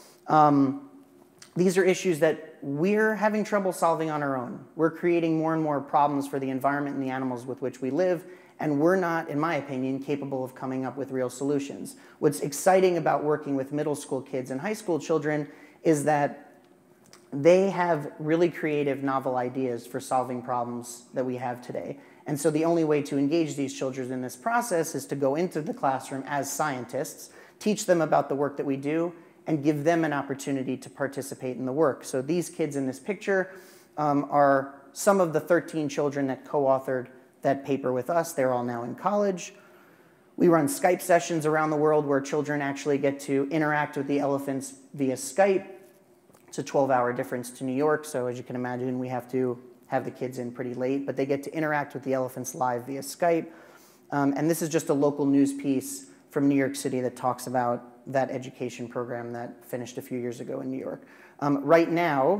Um, these are issues that we're having trouble solving on our own. We're creating more and more problems for the environment and the animals with which we live, and we're not, in my opinion, capable of coming up with real solutions. What's exciting about working with middle school kids and high school children is that they have really creative, novel ideas for solving problems that we have today. And so the only way to engage these children in this process is to go into the classroom as scientists, teach them about the work that we do, and give them an opportunity to participate in the work. So these kids in this picture um, are some of the thirteen children that co-authored that paper with us. They're all now in college. We run Skype sessions around the world where children actually get to interact with the elephants via Skype. It's a twelve hour difference to New York, so as you can imagine, we have to have the kids in pretty late, but they get to interact with the elephants live via Skype. Um, and this is just a local news piece from New York City that talks about that education program that finished a few years ago in New York. Um, right now,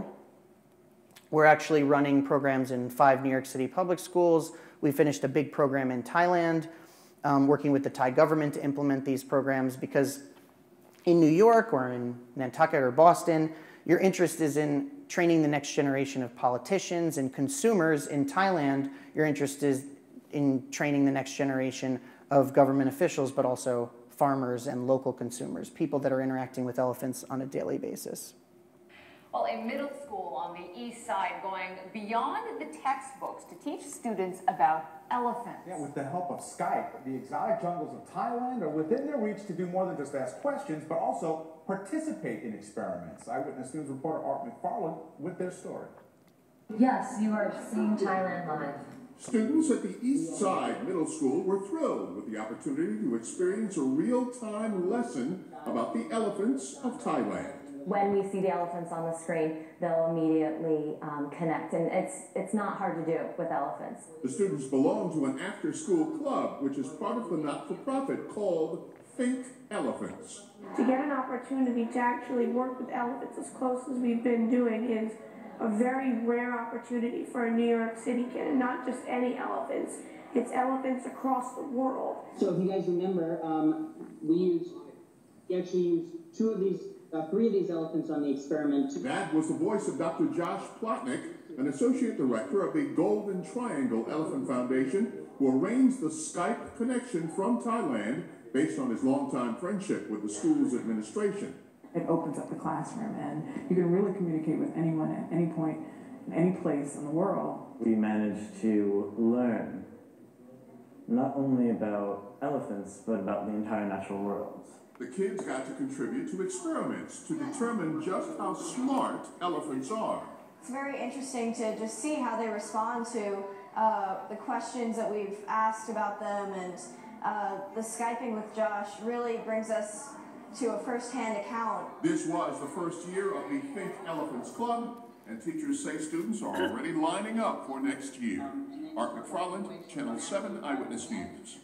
we're actually running programs in five New York City public schools. We finished a big program in Thailand, um, working with the Thai government to implement these programs, because in New York or in Nantucket or Boston, your interest is in training the next generation of politicians and consumers. In Thailand, your interest is in training the next generation of government officials, but also farmers and local consumers, people that are interacting with elephants on a daily basis. Well, a middle school on the east side going beyond the textbooks to teach students about elephants. Yeah, with the help of Skype, the exotic jungles of Thailand are within their reach to do more than just ask questions, but also participate in experiments. Eyewitness News reporter Art McFarland with their story. Yes, you are seeing Thailand live. Students at the East Side Middle School were thrilled with the opportunity to experience a real-time lesson about the elephants of Thailand. When we see the elephants on the screen, they'll immediately um, connect, and it's it's not hard to do with elephants. The students belong to an after-school club, which is part of the not-for-profit called Think Elephants. To get an opportunity to actually work with elephants as close as we've been doing is a very rare opportunity for a New York City kid, and not just any elephants. It's elephants across the world. So if you guys remember, um, we used, we actually used two of these, uh, three of these elephants on the experiment. That was the voice of Doctor Josh Plotnik, an associate director of the Golden Triangle Elephant Foundation, who arranged the Skype connection from Thailand based on his longtime friendship with the school's administration. It opens up the classroom, and you can really communicate with anyone at any point, in any place in the world. We managed to learn not only about elephants, but about the entire natural world. The kids got to contribute to experiments to determine just how smart elephants are. It's very interesting to just see how they respond to uh, the questions that we've asked about them, and uh, the Skyping with Josh really brings us to a first-hand account. This was the first year of the Think Elephants Club, and teachers say students are already lining up for next year. Art McFarland, Channel seven Eyewitness News.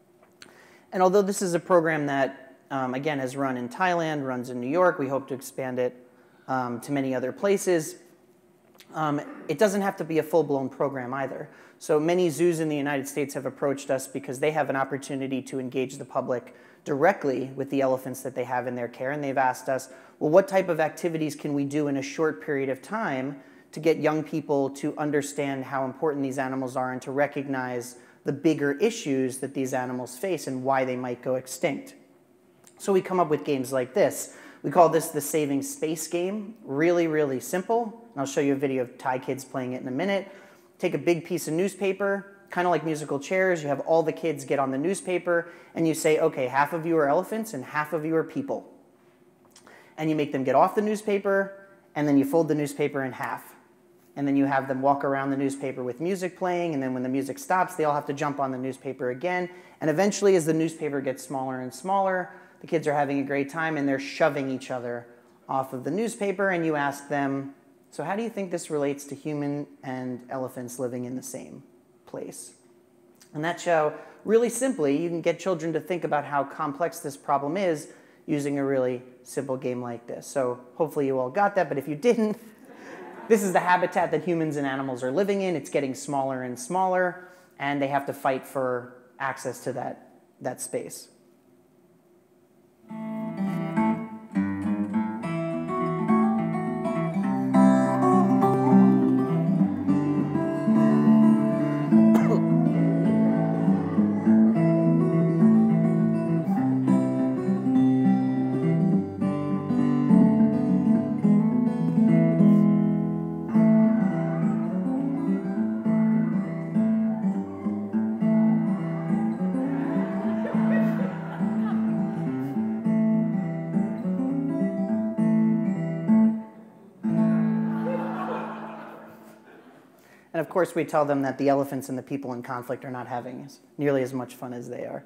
And although this is a program that, um, again, has run in Thailand, runs in New York, we hope to expand it um, to many other places. Um, it doesn't have to be a full-blown program either. So many zoos in the United States have approached us because they have an opportunity to engage the public directly with the elephants that they have in their care, and they've asked us, well, what type of activities can we do in a short period of time to get young people to understand how important these animals are and to recognize the bigger issues that these animals face and why they might go extinct. So we come up with games like this. We call this the Saving Space game. Really, really simple. And I'll show you a video of Thai kids playing it in a minute. Take a big piece of newspaper, kind of like musical chairs. You have all the kids get on the newspaper, and you say, okay, half of you are elephants and half of you are people. And you make them get off the newspaper, and then you fold the newspaper in half. And then you have them walk around the newspaper with music playing, and then when the music stops, they all have to jump on the newspaper again. And eventually, as the newspaper gets smaller and smaller, the kids are having a great time, and they're shoving each other off of the newspaper, and you ask them, so how do you think this relates to human and elephants living in the same place? And that show, really simply, you can get children to think about how complex this problem is using a really simple game like this. So hopefully you all got that, but if you didn't, this is the habitat that humans and animals are living in. It's getting smaller and smaller, and they have to fight for access to that, that space. And of course, we tell them that the elephants and the people in conflict are not having as, nearly as much fun as they are.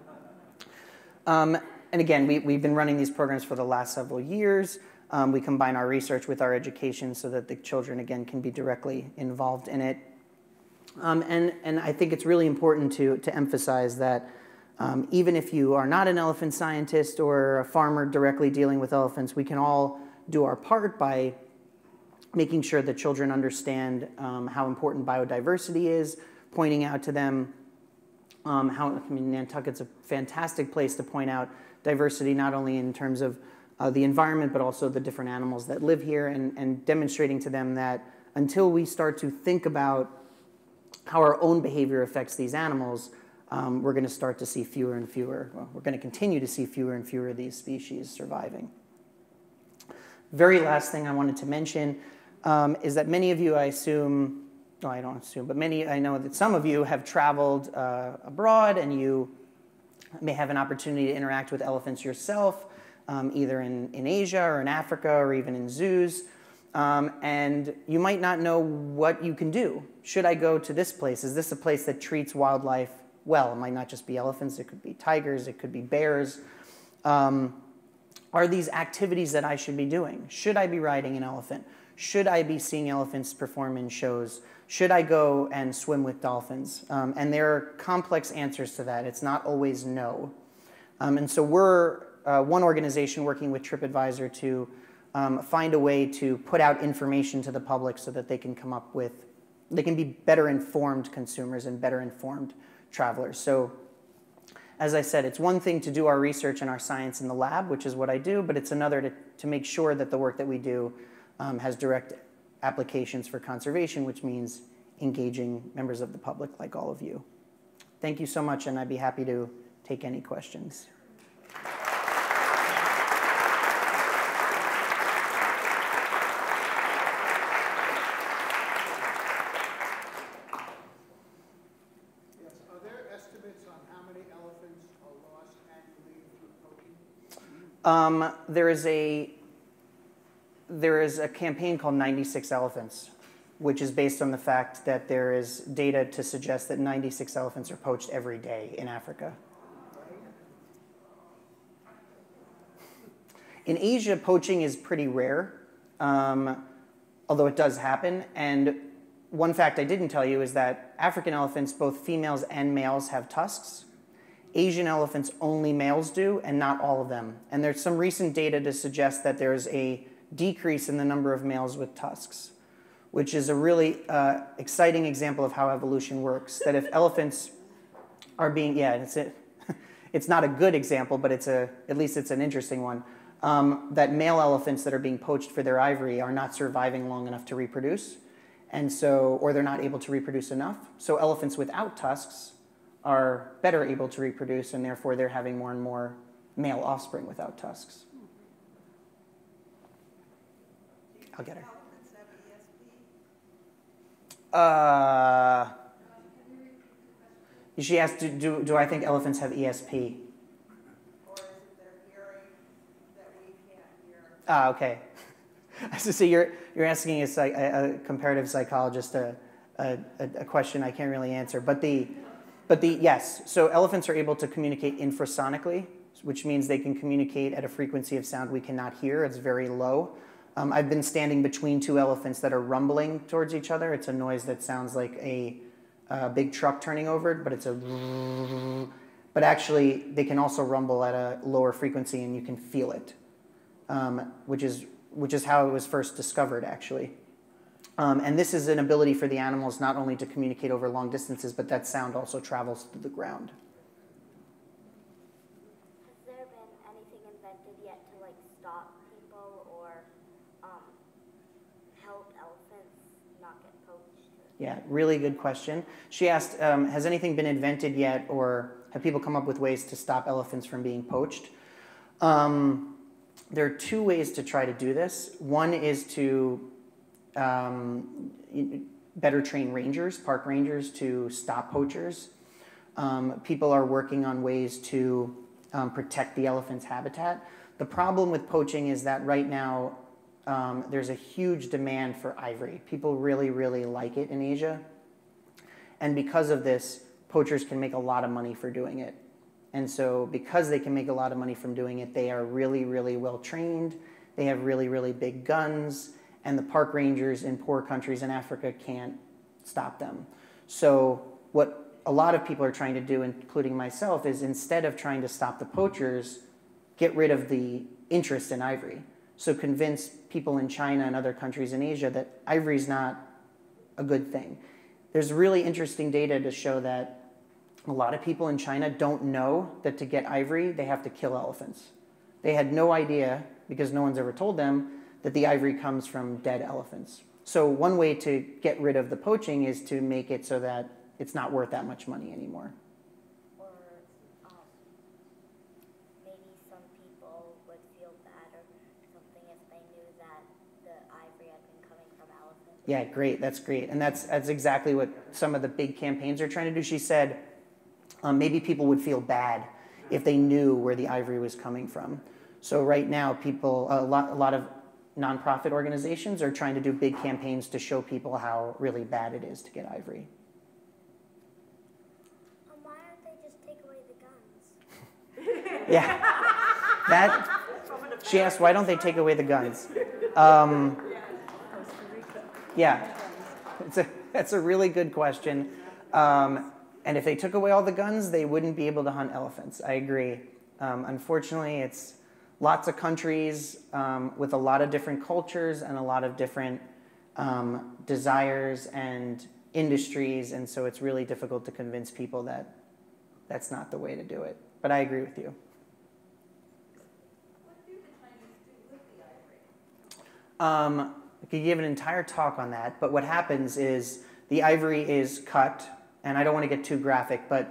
Um, and again, we, we've been running these programs for the last several years. Um, we combine our research with our education so that the children, again, can be directly involved in it. Um, and, and I think it's really important to, to emphasize that um, even if you are not an elephant scientist or a farmer directly dealing with elephants, we can all do our part by making sure that children understand um, how important biodiversity is, pointing out to them um, how, I mean, Nantucket's a fantastic place to point out diversity, not only in terms of uh, the environment, but also the different animals that live here, and, and demonstrating to them that until we start to think about how our own behavior affects these animals, um, we're going to start to see fewer and fewer, well, we're going to continue to see fewer and fewer of these species surviving. Very last thing I wanted to mention um, is that many of you, I assume, no, I don't assume, but many, I know that some of you have traveled uh, abroad, and you may have an opportunity to interact with elephants yourself, um, either in, in Asia or in Africa or even in zoos. Um, and you might not know what you can do. Should I go to this place? Is this a place that treats wildlife well? It might not just be elephants, it could be tigers, it could be bears. Um, are these activities that I should be doing? Should I be riding an elephant? Should I be seeing elephants perform in shows? Should I go and swim with dolphins? Um, and there are complex answers to that. It's not always no. Um, and so we're uh, one organization working with TripAdvisor to um, find a way to put out information to the public so that they can come up with, they can be better informed consumers and better informed travelers. So as I said, it's one thing to do our research and our science in the lab, which is what I do, but it's another to, to make sure that the work that we do um, has direct applications for conservation, which means engaging members of the public like all of you. Thank you so much, and I'd be happy to take any questions. Um, there is a there is a campaign called ninety-six elephants, which is based on the fact that there is data to suggest that ninety-six elephants are poached every day in Africa. In Asia, poaching is pretty rare, um, although it does happen. And one fact I didn't tell you is that African elephants, both females and males, have tusks. Asian elephants, only males do, and not all of them. And there's some recent data to suggest that there's a decrease in the number of males with tusks, which is a really uh, exciting example of how evolution works. That if elephants are being, yeah, it's, a, it's not a good example, but it's a, at least it's an interesting one, um, that male elephants that are being poached for their ivory are not surviving long enough to reproduce, and so, or they're not able to reproduce enough. So elephants without tusks are better able to reproduce, and therefore they're having more and more male offspring without tusks. I'll get her. Uh, she asked, do, do, do I think elephants have E S P? Or is it their hearing that we can't hear? Ah, okay. So you're, you're asking a, a, a comparative psychologist a, a, a question I can't really answer. But the, but the, yes, so elephants are able to communicate infrasonically, which means they can communicate at a frequency of sound we cannot hear. It's very low. Um, I've been standing between two elephants that are rumbling towards each other. It's a noise that sounds like a, a big truck turning over, but it's a... But actually, they can also rumble at a lower frequency, and you can feel it, um, which is, which is how it was first discovered, actually. Um, and this is an ability for the animals not only to communicate over long distances, but that sound also travels through the ground. Has there been anything invented yet to, like, stop people or um, help elephants not get poached? Yeah, really good question. She asked, um, has anything been invented yet, or have people come up with ways to stop elephants from being poached? Um, there are two ways to try to do this. One is to um, better train rangers, park rangers, to stop poachers. Um, people are working on ways to um, protect the elephant's habitat. The problem with poaching is that right now um, there's a huge demand for ivory. People really, really like it in Asia. And because of this, poachers can make a lot of money for doing it. And so because they can make a lot of money from doing it, they are really, really well trained. They have really, really big guns. And the park rangers in poor countries in Africa can't stop them. So what a lot of people are trying to do, including myself, is instead of trying to stop the poachers, get rid of the interest in ivory. So convince people in China and other countries in Asia that ivory is not a good thing. There's really interesting data to show that a lot of people in China don't know that to get ivory, they have to kill elephants. They had no idea, because no one's ever told them, that the ivory comes from dead elephants. So one way to get rid of the poaching is to make it so that it's not worth that much money anymore. Or um, maybe some people would feel bad or something if they knew that the ivory had been coming from elephants. Yeah, great. That's great. And that's, that's exactly what some of the big campaigns are trying to do. She said um, maybe people would feel bad if they knew where the ivory was coming from. So right now, people, a lot, a lot of nonprofit organizations are trying to do big campaigns to show people how really bad it is to get ivory. Um, why don't they just take away the guns? Yeah, that, she asked, why don't they take away the guns? Um, yeah, it's a, that's a really good question. Um, and if they took away all the guns, they wouldn't be able to hunt elephants. I agree. Um, unfortunately, it's lots of countries um, with a lot of different cultures and a lot of different um, desires and industries, and so it's really difficult to convince people that that's not the way to do it. But I agree with you. What do the Chinese do with the ivory? Um, I could give an entire talk on that, but what happens is the ivory is cut, and I don't want to get too graphic, but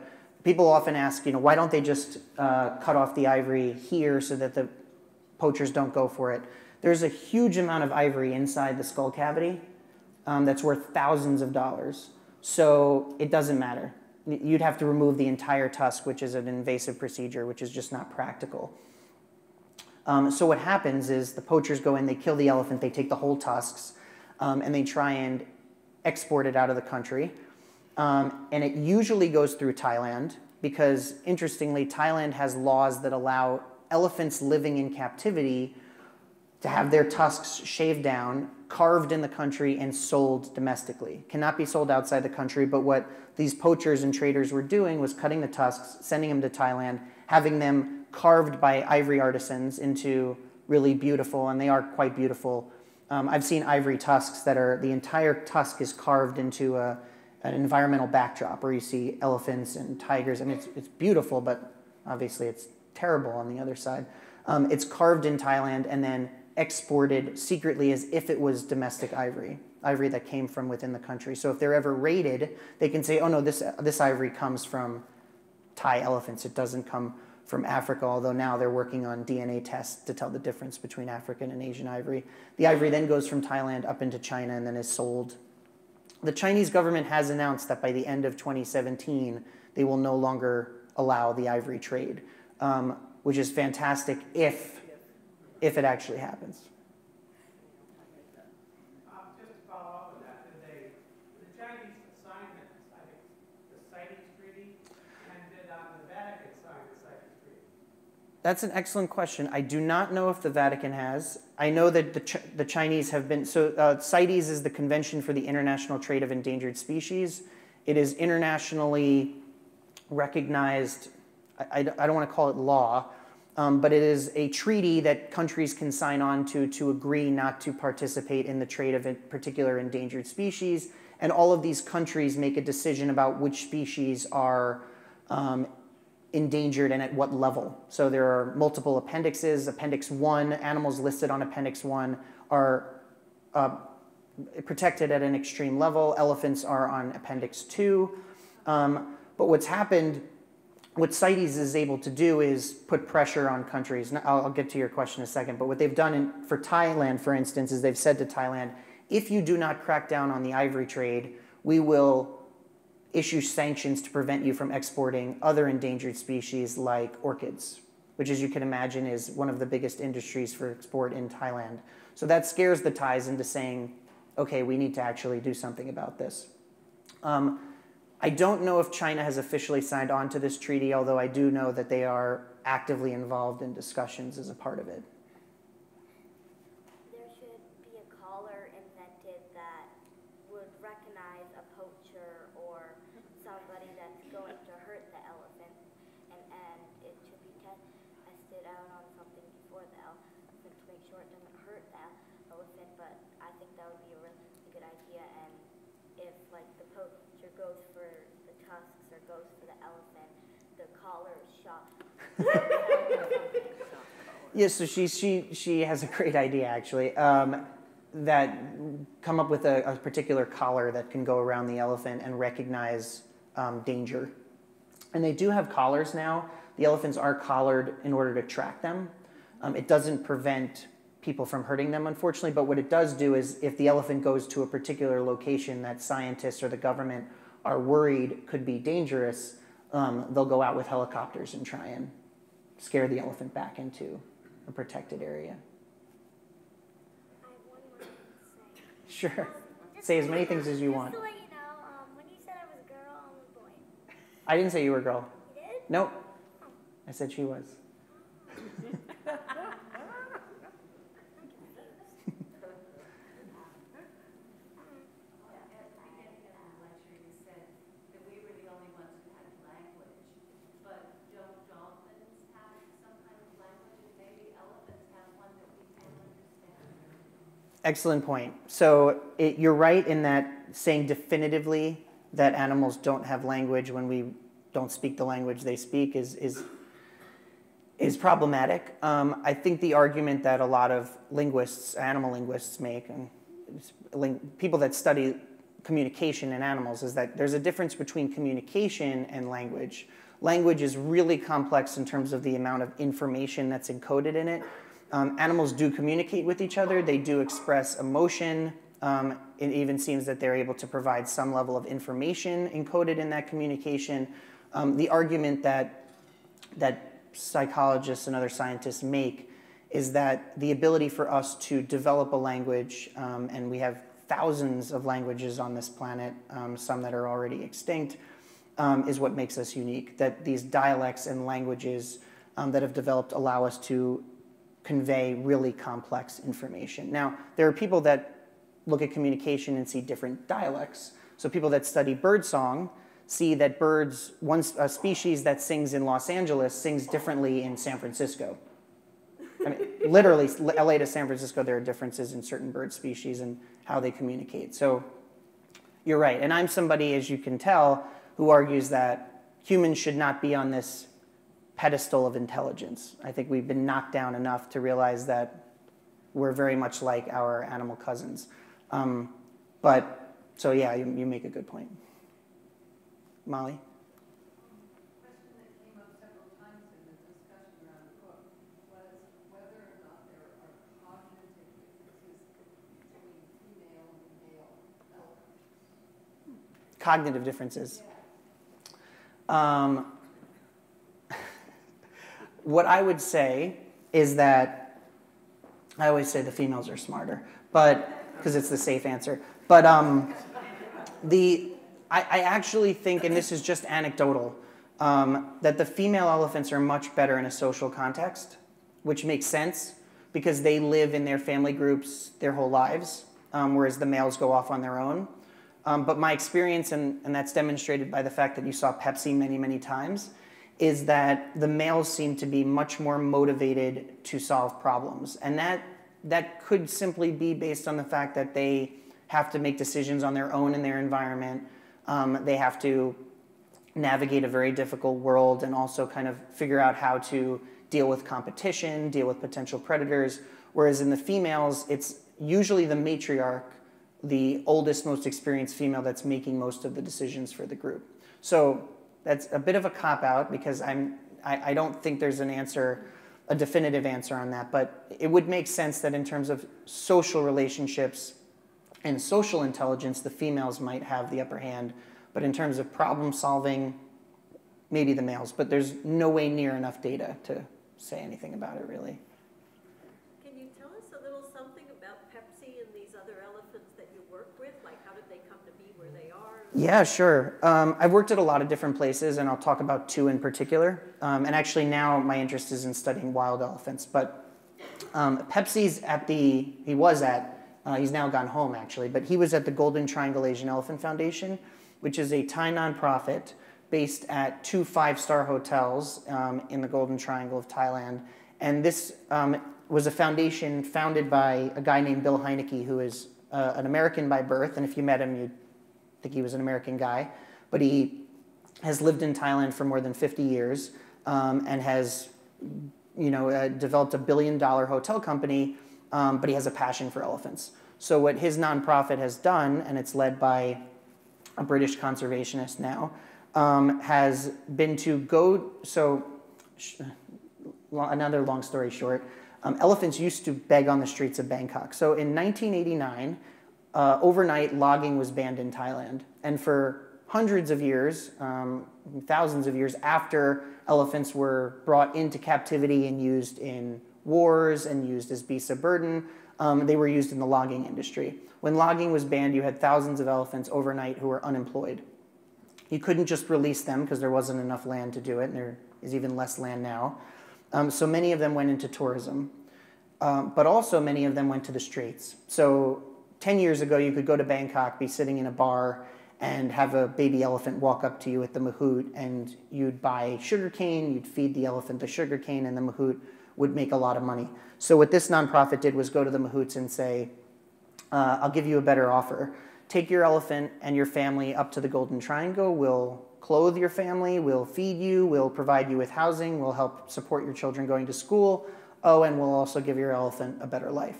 people often ask, you know, why don't they just uh, cut off the ivory here so that the poachers don't go for it? There's a huge amount of ivory inside the skull cavity um, that's worth thousands of dollars. So it doesn't matter. You'd have to remove the entire tusk, which is an invasive procedure, which is just not practical. Um, so what happens is the poachers go in, they kill the elephant, they take the whole tusks, um, and they try and export it out of the country. Um, and it usually goes through Thailand because, interestingly, Thailand has laws that allow elephants living in captivity to have their tusks shaved down, carved in the country, and sold domestically. Cannot be sold outside the country, but what these poachers and traders were doing was cutting the tusks, sending them to Thailand, having them carved by ivory artisans into really beautiful, and they are quite beautiful. Um, I've seen ivory tusks that are, the entire tusk is carved into a, an environmental backdrop where you see elephants and tigers. I mean, it's, it's beautiful, but obviously it's terrible on the other side. Um, it's carved in Thailand and then exported secretly as if it was domestic ivory, ivory that came from within the country. So if they're ever raided, they can say, oh no, this, this ivory comes from Thai elephants. It doesn't come from Africa, although now they're working on D N A tests to tell the difference between African and Asian ivory. The ivory then goes from Thailand up into China and then is sold. The Chinese government has announced that by the end of twenty seventeen, they will no longer allow the ivory trade, um, which is fantastic if, if it actually happens. Um, just to follow up on that, did they, the Chinese signed the, the CITES Treaty, and did um, the Vatican sign the CITES Treaty? That's an excellent question. I do not know if the Vatican has. I know that the, Ch the Chinese have been, so uh, CITES is the Convention for the International Trade of Endangered Species. It is internationally recognized, I, I, I don't want to call it law, um, but it is a treaty that countries can sign on to to agree not to participate in the trade of a particular endangered species. And all of these countries make a decision about which species are um, endangered and at what level. So there are multiple appendixes. Appendix one, animals listed on Appendix one are uh, protected at an extreme level. Elephants are on Appendix two. Um, but what's happened, what CITES is able to do is put pressure on countries. Now, I'll, I'll get to your question in a second, but what they've done in, for Thailand, for instance, is they've said to Thailand, if you do not crack down on the ivory trade, we will issue sanctions to prevent you from exporting other endangered species like orchids, which, as you can imagine, is one of the biggest industries for export in Thailand. So that scares the Thais into saying, okay, we need to actually do something about this. Um, I don't know if China has officially signed on to this treaty, although I do know that they are actively involved in discussions as a part of it. There should be a collar invented that would recognize a poacher or somebody that's going to hurt the elephant, and, and it should be te tested out on something before the elephant to make sure it doesn't hurt the elephant, but I think that would be a really good idea, and if like the poacher goes for the tusks or goes for the elephant, the collar is shot. Yes, so she, she, she has a great idea, actually, um, that come up with a, a particular collar that can go around the elephant and recognize um, danger. And they do have collars now. The elephants are collared in order to track them. Um, it doesn't prevent people from hurting them, unfortunately, but what it does do is if the elephant goes to a particular location that scientists or the government are worried could be dangerous, um, they'll go out with helicopters and try and scare the elephant back into a protected area. I have one more thing to say. Sure. Um, Say as many things as you want. Just to let you know, um, when you said I was a girl, I'm a boy. I didn't say you were a girl. You did? Nope. I said she was. Excellent point. So it, you're right in that saying definitively that animals don't have language when we don't speak the language they speak is, is, is problematic. Um, I think the argument that a lot of linguists, animal linguists make, and people that study communication in animals, is that there's a difference between communication and language. Language is really complex in terms of the amount of information that's encoded in it. Um, animals do communicate with each other. They do express emotion. Um, it even seems that they're able to provide some level of information encoded in that communication. Um, the argument that, that psychologists and other scientists make is that the ability for us to develop a language, um, and we have thousands of languages on this planet, um, some that are already extinct, um, is what makes us unique. That these dialects and languages um, that have developed allow us to convey really complex information. Now, there are people that look at communication and see different dialects. So people that study birdsong see that birds, one a species that sings in Los Angeles sings differently in San Francisco. I mean, literally, L A to San Francisco, there are differences in certain bird species and how they communicate. So you're right. And I'm somebody, as you can tell, who argues that humans should not be on this pedestal of intelligence. I think we've been knocked down enough to realize that we're very much like our animal cousins. Um, but, so yeah, you, you make a good point. Molly? A question that came up several times in the discussion around the book was whether or not there are cognitive differences between female and male elephants. Cognitive differences. Yeah. Um, what I would say is that, I always say the females are smarter, but, because it's the safe answer. But um, the, I, I actually think, and this is just anecdotal, um, that the female elephants are much better in a social context, which makes sense because they live in their family groups their whole lives, um, whereas the males go off on their own. Um, but my experience, and, and that's demonstrated by the fact that you saw Pepsi many, many times, is that the males seem to be much more motivated to solve problems. And that, that could simply be based on the fact that they have to make decisions on their own in their environment. Um, they have to navigate a very difficult world and also kind of figure out how to deal with competition, deal with potential predators. Whereas in the females, it's usually the matriarch, the oldest, most experienced female that's making most of the decisions for the group. So that's a bit of a cop-out because I'm, I, I don't think there's an answer, a definitive answer on that, but it would make sense that in terms of social relationships and social intelligence, the females might have the upper hand, but in terms of problem solving, maybe the males, but there's no way near enough data to say anything about it, really. Can you tell us a little something about Pepsi and these other elephants that you work with? Like, how did they come to be where they are? Yeah, sure. Um, I've worked at a lot of different places, and I'll talk about two in particular. Um, and actually now my interest is in studying wild elephants. But um, Pepsi's at the, he was at, uh, he's now gone home actually, but he was at the Golden Triangle Asian Elephant Foundation, which is a Thai nonprofit based at two five-star hotels um, in the Golden Triangle of Thailand. And this um, was a foundation founded by a guy named Bill Heineke, who is uh, an American by birth, and if you met him, you'd think he was an American guy, but he has lived in Thailand for more than fifty years um, and has, you know, uh, developed a billion-dollar hotel company, um, but he has a passion for elephants. So what his nonprofit has done, and it's led by a British conservationist now, um, has been to go, so sh another long story short, um, elephants used to beg on the streets of Bangkok. So in nineteen eighty-nine, Uh, overnight, logging was banned in Thailand. And for hundreds of years, um, thousands of years after elephants were brought into captivity and used in wars and used as beasts of burden, um, they were used in the logging industry. When logging was banned, you had thousands of elephants overnight who were unemployed. You couldn't just release them because there wasn't enough land to do it, and there is even less land now. Um, so many of them went into tourism. Um, but also many of them went to the streets. So ten years ago, you could go to Bangkok, be sitting in a bar, and have a baby elephant walk up to you at the mahout, and you'd buy sugar cane, you'd feed the elephant the sugar cane, and the mahout would make a lot of money. So what this nonprofit did was go to the mahouts and say, uh, I'll give you a better offer. Take your elephant and your family up to the Golden Triangle. We'll clothe your family, we'll feed you, we'll provide you with housing, we'll help support your children going to school. Oh, and we'll also give your elephant a better life.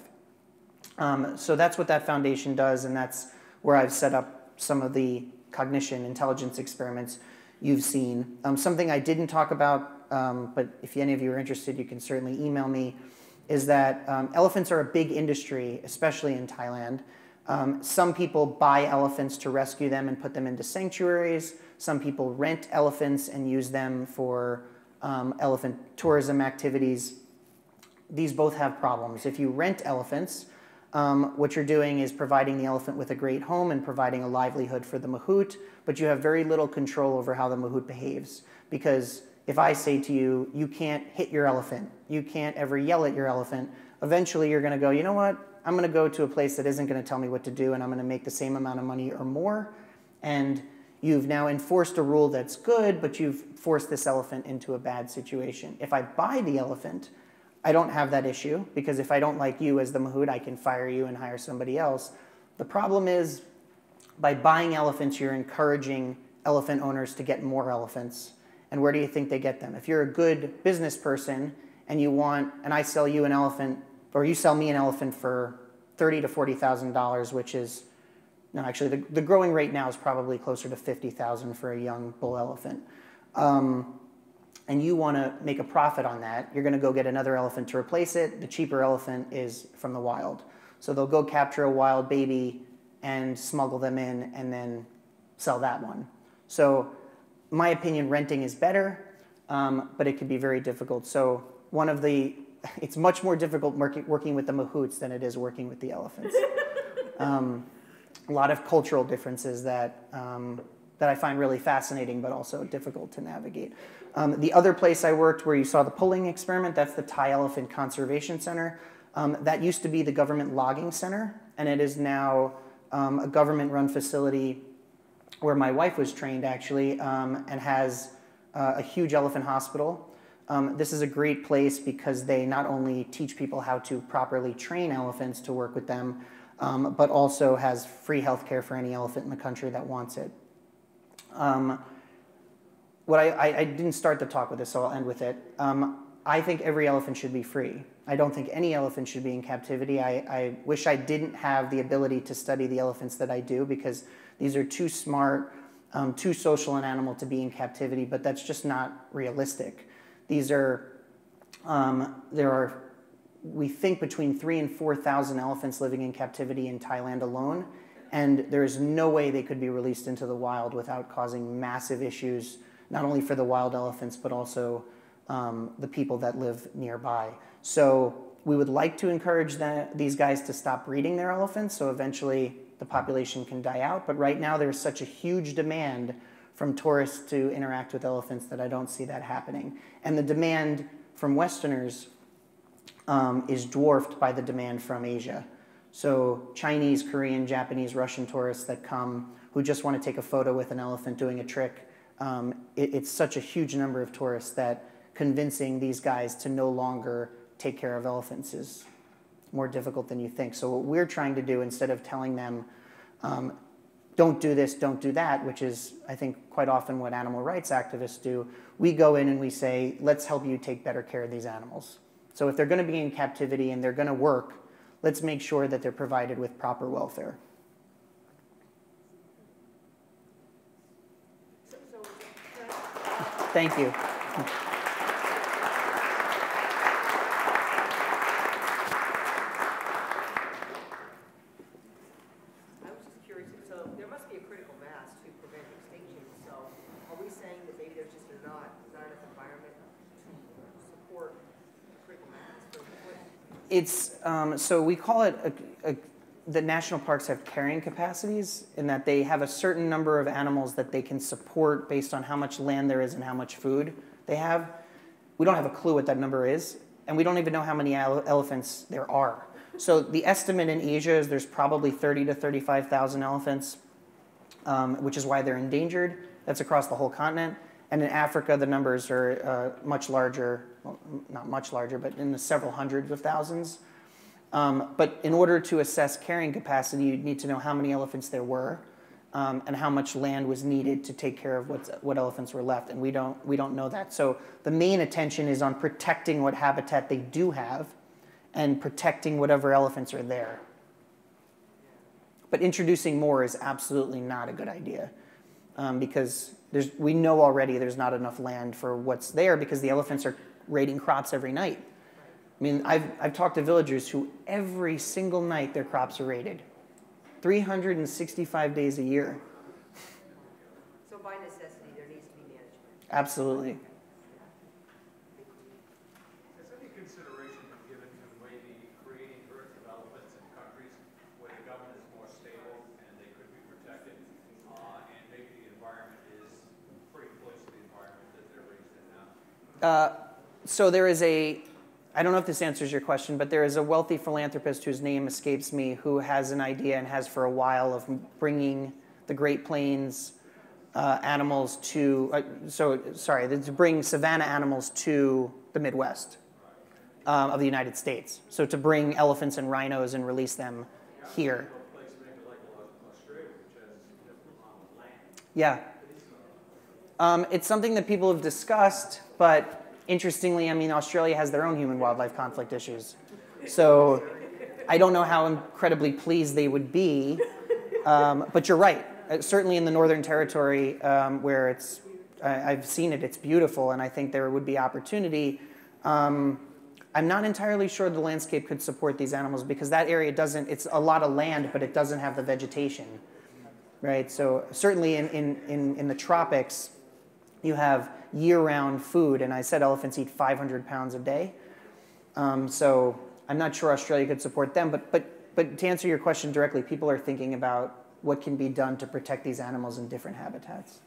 Um, so that's what that foundation does, and that's where I've set up some of the cognition intelligence experiments. you've seen. Um, something I didn't talk about, um, but if any of you are interested, you can certainly email me, is that um, elephants are a big industry, especially in Thailand. Um, some people buy elephants to rescue them and put them into sanctuaries. Some people rent elephants and use them for um, elephant tourism activities. These both have problems. If you rent elephants, um, what you're doing is providing the elephant with a great home and providing a livelihood for the mahout, but you have very little control over how the mahout behaves. Because if I say to you, you can't hit your elephant, you can't ever yell at your elephant, eventually you're going to go, you know what? I'm going to go to a place that isn't going to tell me what to do, and I'm going to make the same amount of money or more. And you've now enforced a rule that's good, but you've forced this elephant into a bad situation. If I buy the elephant, I don't have that issue, because if I don't like you as the mahout, I can fire you and hire somebody else. The problem is, by buying elephants, you're encouraging elephant owners to get more elephants. And where do you think they get them? If you're a good business person and you want, and I sell you an elephant, or you sell me an elephant for thirty to forty thousand dollars, which is, no, actually, the, the growing rate now is probably closer to fifty thousand for a young bull elephant. Um, and you want to make a profit on that, you're going to go get another elephant to replace it. The cheaper elephant is from the wild. So they'll go capture a wild baby and smuggle them in and then sell that one. So in my opinion, renting is better, um, but it can be very difficult. So one of the, it's much more difficult working, working with the mahouts than it is working with the elephants. Um, a lot of cultural differences that, um, that I find really fascinating, but also difficult to navigate. Um, the other place I worked where you saw the pulling experiment, that's the Thai Elephant Conservation Center. Um, that used to be the government logging center, and it is now um, a government-run facility where my wife was trained, actually, um, and has uh, a huge elephant hospital. Um, this is a great place because they not only teach people how to properly train elephants to work with them, um, but also has free health care for any elephant in the country that wants it. Um, what I, I, I didn't start the talk with this, so I'll end with it. Um, I think every elephant should be free. I don't think any elephant should be in captivity. I, I wish I didn't have the ability to study the elephants that I do, because these are too smart, um, too social an animal to be in captivity, but that's just not realistic. These are, um, there are, we think between three and four thousand elephants living in captivity in Thailand alone, and there is no way they could be released into the wild without causing massive issues, not only for the wild elephants, but also um, the people that live nearby. So we would like to encourage the, these guys to stop breeding their elephants, so eventually the population can die out. But right now there's such a huge demand from tourists to interact with elephants that I don't see that happening. And the demand from Westerners um, is dwarfed by the demand from Asia. So Chinese, Korean, Japanese, Russian tourists that come who just want to take a photo with an elephant doing a trick, um, it, it's such a huge number of tourists that convincing these guys to no longer take care of elephants is more difficult than you think. So what we're trying to do, instead of telling them, um, don't do this, don't do that, which is, I think, quite often what animal rights activists do, we go in and we say, let's help you take better care of these animals. So if they're going to be in captivity and they're going to work, let's make sure that they're provided with proper welfare. Thank you. It's, um, so we call it, a, a, the national parks have carrying capacities, in that they have a certain number of animals that they can support based on how much land there is and how much food they have. We don't have a clue what that number is, and we don't even know how many ele elephants there are. So the estimate in Asia is there's probably thirty to thirty-five thousand elephants, um, which is why they're endangered. That's across the whole continent. And in Africa, the numbers are uh, much larger, well, not much larger, but in the several hundreds of thousands. Um, but in order to assess carrying capacity, you'd need to know how many elephants there were, um, and how much land was needed to take care of what's, what elephants were left. And we don't, we don't know that. So the main attention is on protecting what habitat they do have and protecting whatever elephants are there. But introducing more is absolutely not a good idea. um, because there's, we know already there's not enough land for what's there because the elephants are raiding crops every night. I mean, I've, I've talked to villagers who every single night their crops are raided, three hundred sixty-five days a year. So by necessity, there needs to be management. Absolutely. Has any consideration been given to maybe creating herd developments in countries where the government is more stable and they could be protected, uh, and maybe the environment is pretty close to the environment that they're raised in now? Uh, so there is a, I don't know if this answers your question, but there is a wealthy philanthropist whose name escapes me who has an idea and has for a while of bringing the Great Plains uh, animals to, uh, so sorry, to bring savanna animals to the Midwest um, of the United States. So to bring elephants and rhinos and release them here. Yeah. Um, it's something that people have discussed, but interestingly, I mean, Australia has their own human-wildlife conflict issues. So I don't know how incredibly pleased they would be, um, but you're right. Uh, certainly in the Northern Territory, um, where it's, I, I've seen it, it's beautiful, and I think there would be opportunity. Um, I'm not entirely sure the landscape could support these animals because that area doesn't, it's a lot of land, but it doesn't have the vegetation, right? So certainly in, in, in, in the tropics, you have year-round food, and I said elephants eat five hundred pounds a day. Um, so I'm not sure Australia could support them, but, but, but to answer your question directly, people are thinking about what can be done to protect these animals in different habitats.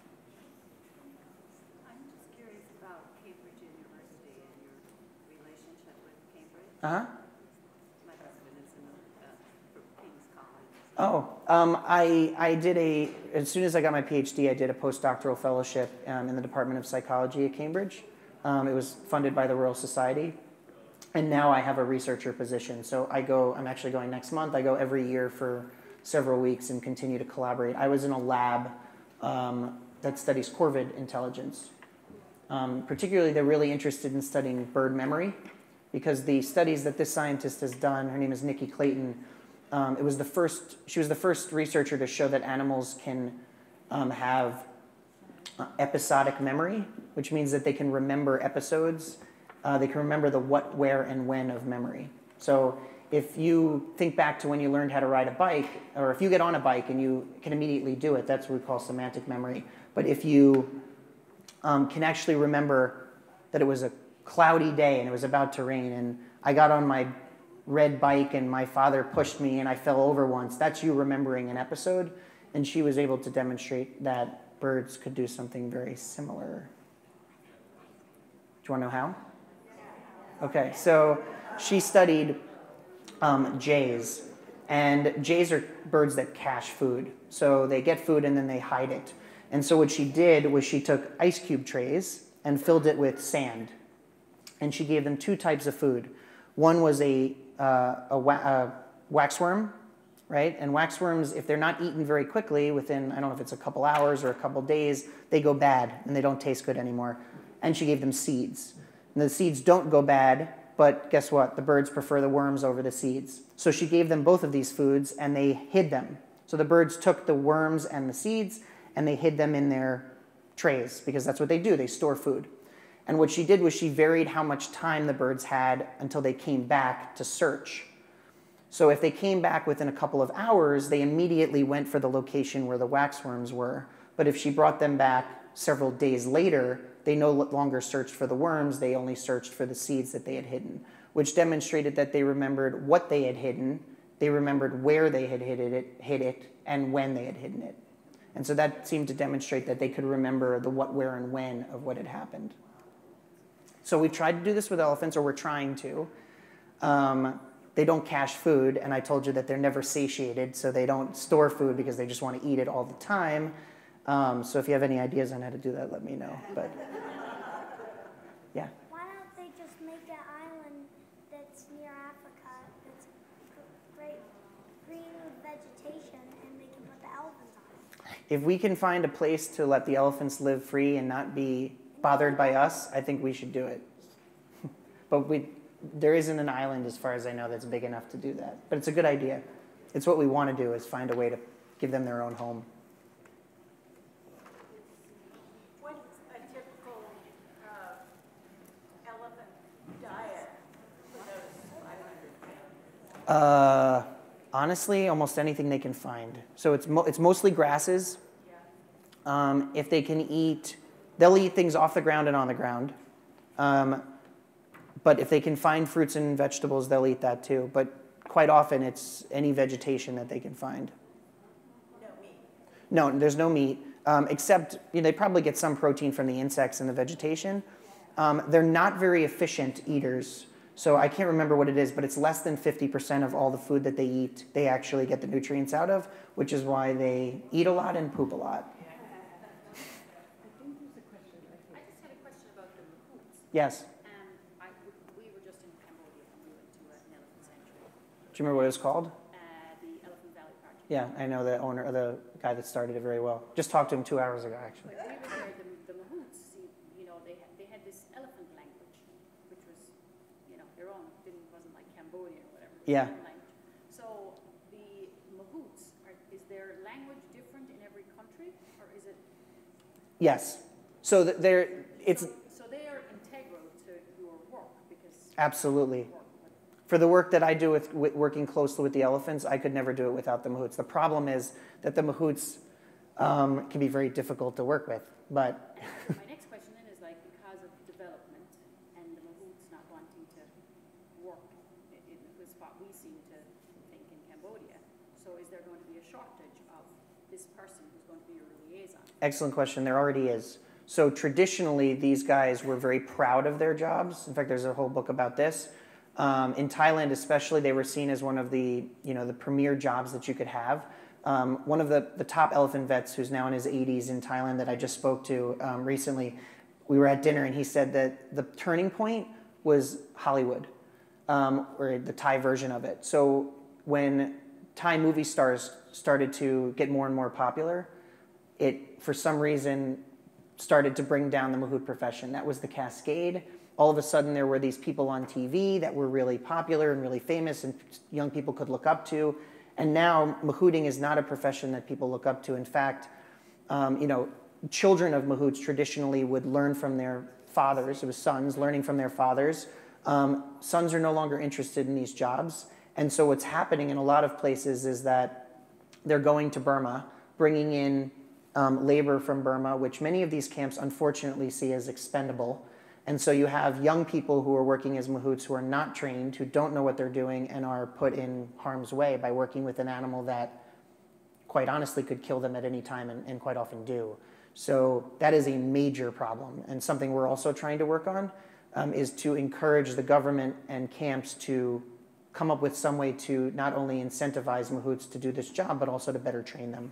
I'm just curious about Cambridge University and your relationship with Cambridge. Uh-huh. My husband is in the uh, King's College. Oh, um, I, I did a, as soon as I got my PhD, I did a postdoctoral fellowship um, in the Department of Psychology at Cambridge. Um, it was funded by the Royal Society. And now I have a researcher position. So I go, I'm actually going next month. I go every year for several weeks and continue to collaborate. I was in a lab um, that studies corvid intelligence. Um, particularly, they're really interested in studying bird memory because the studies that this scientist has done, her name is Nikki Clayton, Um, it was the first, she was the first researcher to show that animals can um, have uh, episodic memory, which means that they can remember episodes. Uh, they can remember the what, where, and when of memory. So if you think back to when you learned how to ride a bike, or if you get on a bike and you can immediately do it, that's what we call semantic memory. But if you um, can actually remember that it was a cloudy day and it was about to rain, and I got on my red bike and my father pushed me and I fell over once, that's you remembering an episode. And she was able to demonstrate that birds could do something very similar. Do you want to know how? Okay, so she studied um, jays. And jays are birds that cache food. So they get food and then they hide it. And so what she did was she took ice cube trays and filled it with sand. And she gave them two types of food. One was a, uh, a, wa a waxworm, right? And waxworms, if they're not eaten very quickly, within, I don't know if it's a couple hours or a couple days, they go bad and they don't taste good anymore. And she gave them seeds. And the seeds don't go bad, but guess what? The birds prefer the worms over the seeds. So she gave them both of these foods and they hid them. So the birds took the worms and the seeds and they hid them in their trays because that's what they do, they store food. And what she did was she varied how much time the birds had until they came back to search. So if they came back within a couple of hours, they immediately went for the location where the waxworms were. But if she brought them back several days later, they no longer searched for the worms, they only searched for the seeds that they had hidden, which demonstrated that they remembered what they had hidden, they remembered where they had hid it, hid it, and when they had hidden it. And so that seemed to demonstrate that they could remember the what, where, and when of what had happened. So we've tried to do this with elephants, or we're trying to. Um, they don't cache food, and I told you that they're never satiated, so they don't store food because they just want to eat it all the time. Um, so if you have any ideas on how to do that, let me know. But yeah. Why don't they just make an island that's near Africa, that's great green with vegetation, and they can put the elephants on it? If we can find a place to let the elephants live free and not be bothered by us, I think we should do it. But we, there isn't an island, as far as I know, that's big enough to do that. But it's a good idea. It's what we want to do, is find a way to give them their own home. Uh, honestly, almost anything they can find. So it's, mo it's mostly grasses. Um, if they can eat, they'll eat things off the ground and on the ground. Um, but if they can find fruits and vegetables, they'll eat that too. But quite often, it's any vegetation that they can find. No meat. No, there's no meat, um, except you know, they probably get some protein from the insects and the vegetation. Um, they're not very efficient eaters. So I can't remember what it is, but it's less than fifty percent of all the food that they eat, they actually get the nutrients out of, which is why they eat a lot and poop a lot. I just had a question about the mahouts. Yes. Um, I, we were just in Cambodia and we went to an elephant sanctuary. Do you remember what it was called? Uh, the Elephant Valley Project. Yeah, I know the owner, or the guy that started it very well. Just talked to him two hours ago, actually. But we were there, the, the mahouts, you, you know, they had, they had this elephant language, which was, you know, their own, didn't, wasn't like Cambodian or whatever. Yeah. Language. So the mahouts, are, is their language different in every country, or is it? Yes. So th they're, it's... So, so they are integral to your work because... Absolutely. For the work that I do with, with working closely with the elephants, I could never do it without the mahouts. The problem is that the mahouts um, can be very difficult to work with, but... My next question then is like, because of development and the mahouts not wanting to work in the spot we seem to think in Cambodia, so is there going to be a shortage of this person who's going to be your liaison? Excellent question. There already is. So traditionally, these guys were very proud of their jobs. In fact, there's a whole book about this. Um, in Thailand especially, they were seen as one of the, you know, the premier jobs that you could have. Um, one of the, the top elephant vets, who's now in his eighties in Thailand that I just spoke to um, recently, we were at dinner and he said that the turning point was Hollywood, um, or the Thai version of it. So when Thai movie stars started to get more and more popular, it, for some reason, started to bring down the mahout profession. That was the cascade. All of a sudden, there were these people on T V that were really popular and really famous and young people could look up to. And now, mahouting is not a profession that people look up to. In fact, um, you know, children of mahouts traditionally would learn from their fathers. It was sons learning from their fathers. Um, sons are no longer interested in these jobs. And so what's happening in a lot of places is that they're going to Burma, bringing in um, labor from Burma, which many of these camps unfortunately see as expendable. And so you have young people who are working as mahouts who are not trained, who don't know what they're doing, and are put in harm's way by working with an animal that, quite honestly, could kill them at any time, and, and quite often do. So that is a major problem, and something we're also trying to work on um, is to encourage the government and camps to come up with some way to not only incentivize mahouts to do this job, but also to better train them.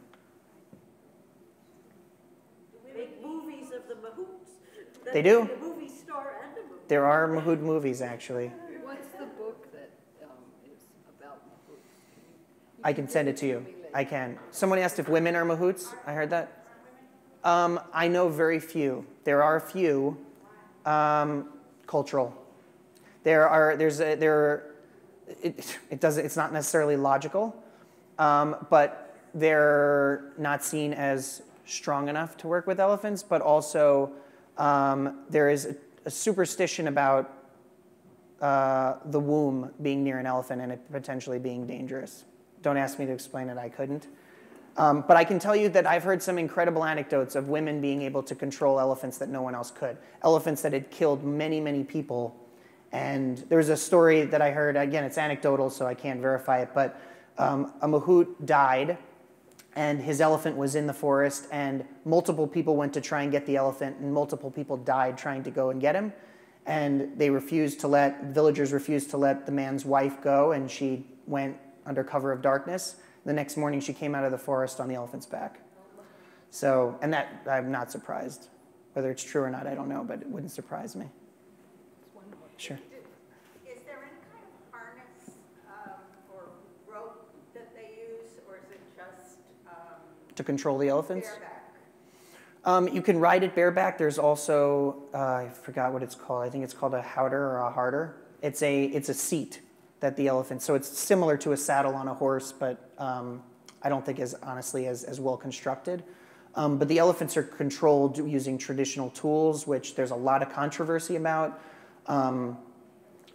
Make movies of the mahouts. They do. The movie star and the mahout. There are mahout movies, actually. What's the book that um, is about mahouts? I can send it to you. I can. Someone asked if women are mahouts. I heard that. Um, I know very few. There are a few. Um, cultural. There are. There's. A, there. Are, it. It doesn't. It's not necessarily logical, um, but they're not seen as strong enough to work with elephants. But also, um, there is a, a superstition about uh, the womb being near an elephant and it potentially being dangerous. Don't ask me to explain it. I couldn't. Um, but I can tell you that I've heard some incredible anecdotes of women being able to control elephants that no one else could. Elephants that had killed many, many people. And there's a story that I heard, again, it's anecdotal, so I can't verify it, but um, a mahout died, and his elephant was in the forest, and multiple people went to try and get the elephant, and multiple people died trying to go and get him. And they refused to let, villagers refused to let the man's wife go, and she went under cover of darkness. The next morning, she came out of the forest on the elephant's back. So, and that, I'm not surprised. Whether it's true or not, I don't know, but it wouldn't surprise me. Sure. Is there any kind of harness um, or rope that they use, or is it just um, To control the elephants? bareback? Um, you can ride it bareback. There's also, uh, I forgot what it's called. I think it's called a howder or a harder. It's a, it's a seat that the elephant, so it's similar to a saddle on a horse, but um, I don't think as honestly as, as well constructed. Um, but the elephants are controlled using traditional tools, which there's a lot of controversy about. Um,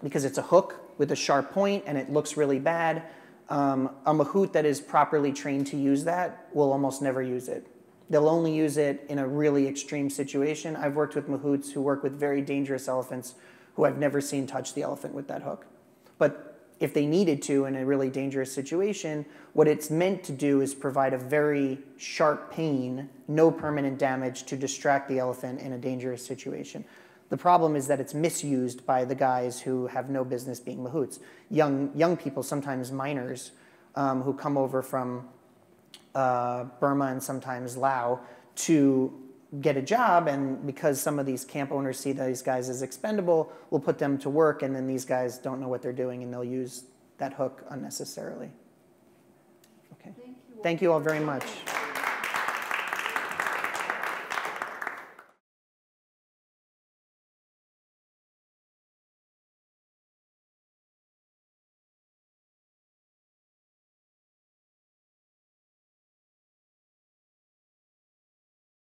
because it's a hook with a sharp point and it looks really bad. Um, a mahout that is properly trained to use that will almost never use it. They'll only use it in a really extreme situation. I've worked with mahouts who work with very dangerous elephants who I've never seen touch the elephant with that hook. But if they needed to in a really dangerous situation, what it's meant to do is provide a very sharp pain, no permanent damage to distract the elephant in a dangerous situation. The problem is that it's misused by the guys who have no business being mahouts. Young, young people, sometimes minors, um, who come over from uh, Burma and sometimes Laos to get a job, and because some of these camp owners see these guys as expendable, we'll put them to work, and then these guys don't know what they're doing, and they'll use that hook unnecessarily. Okay. Thank you all, Thank you all very much.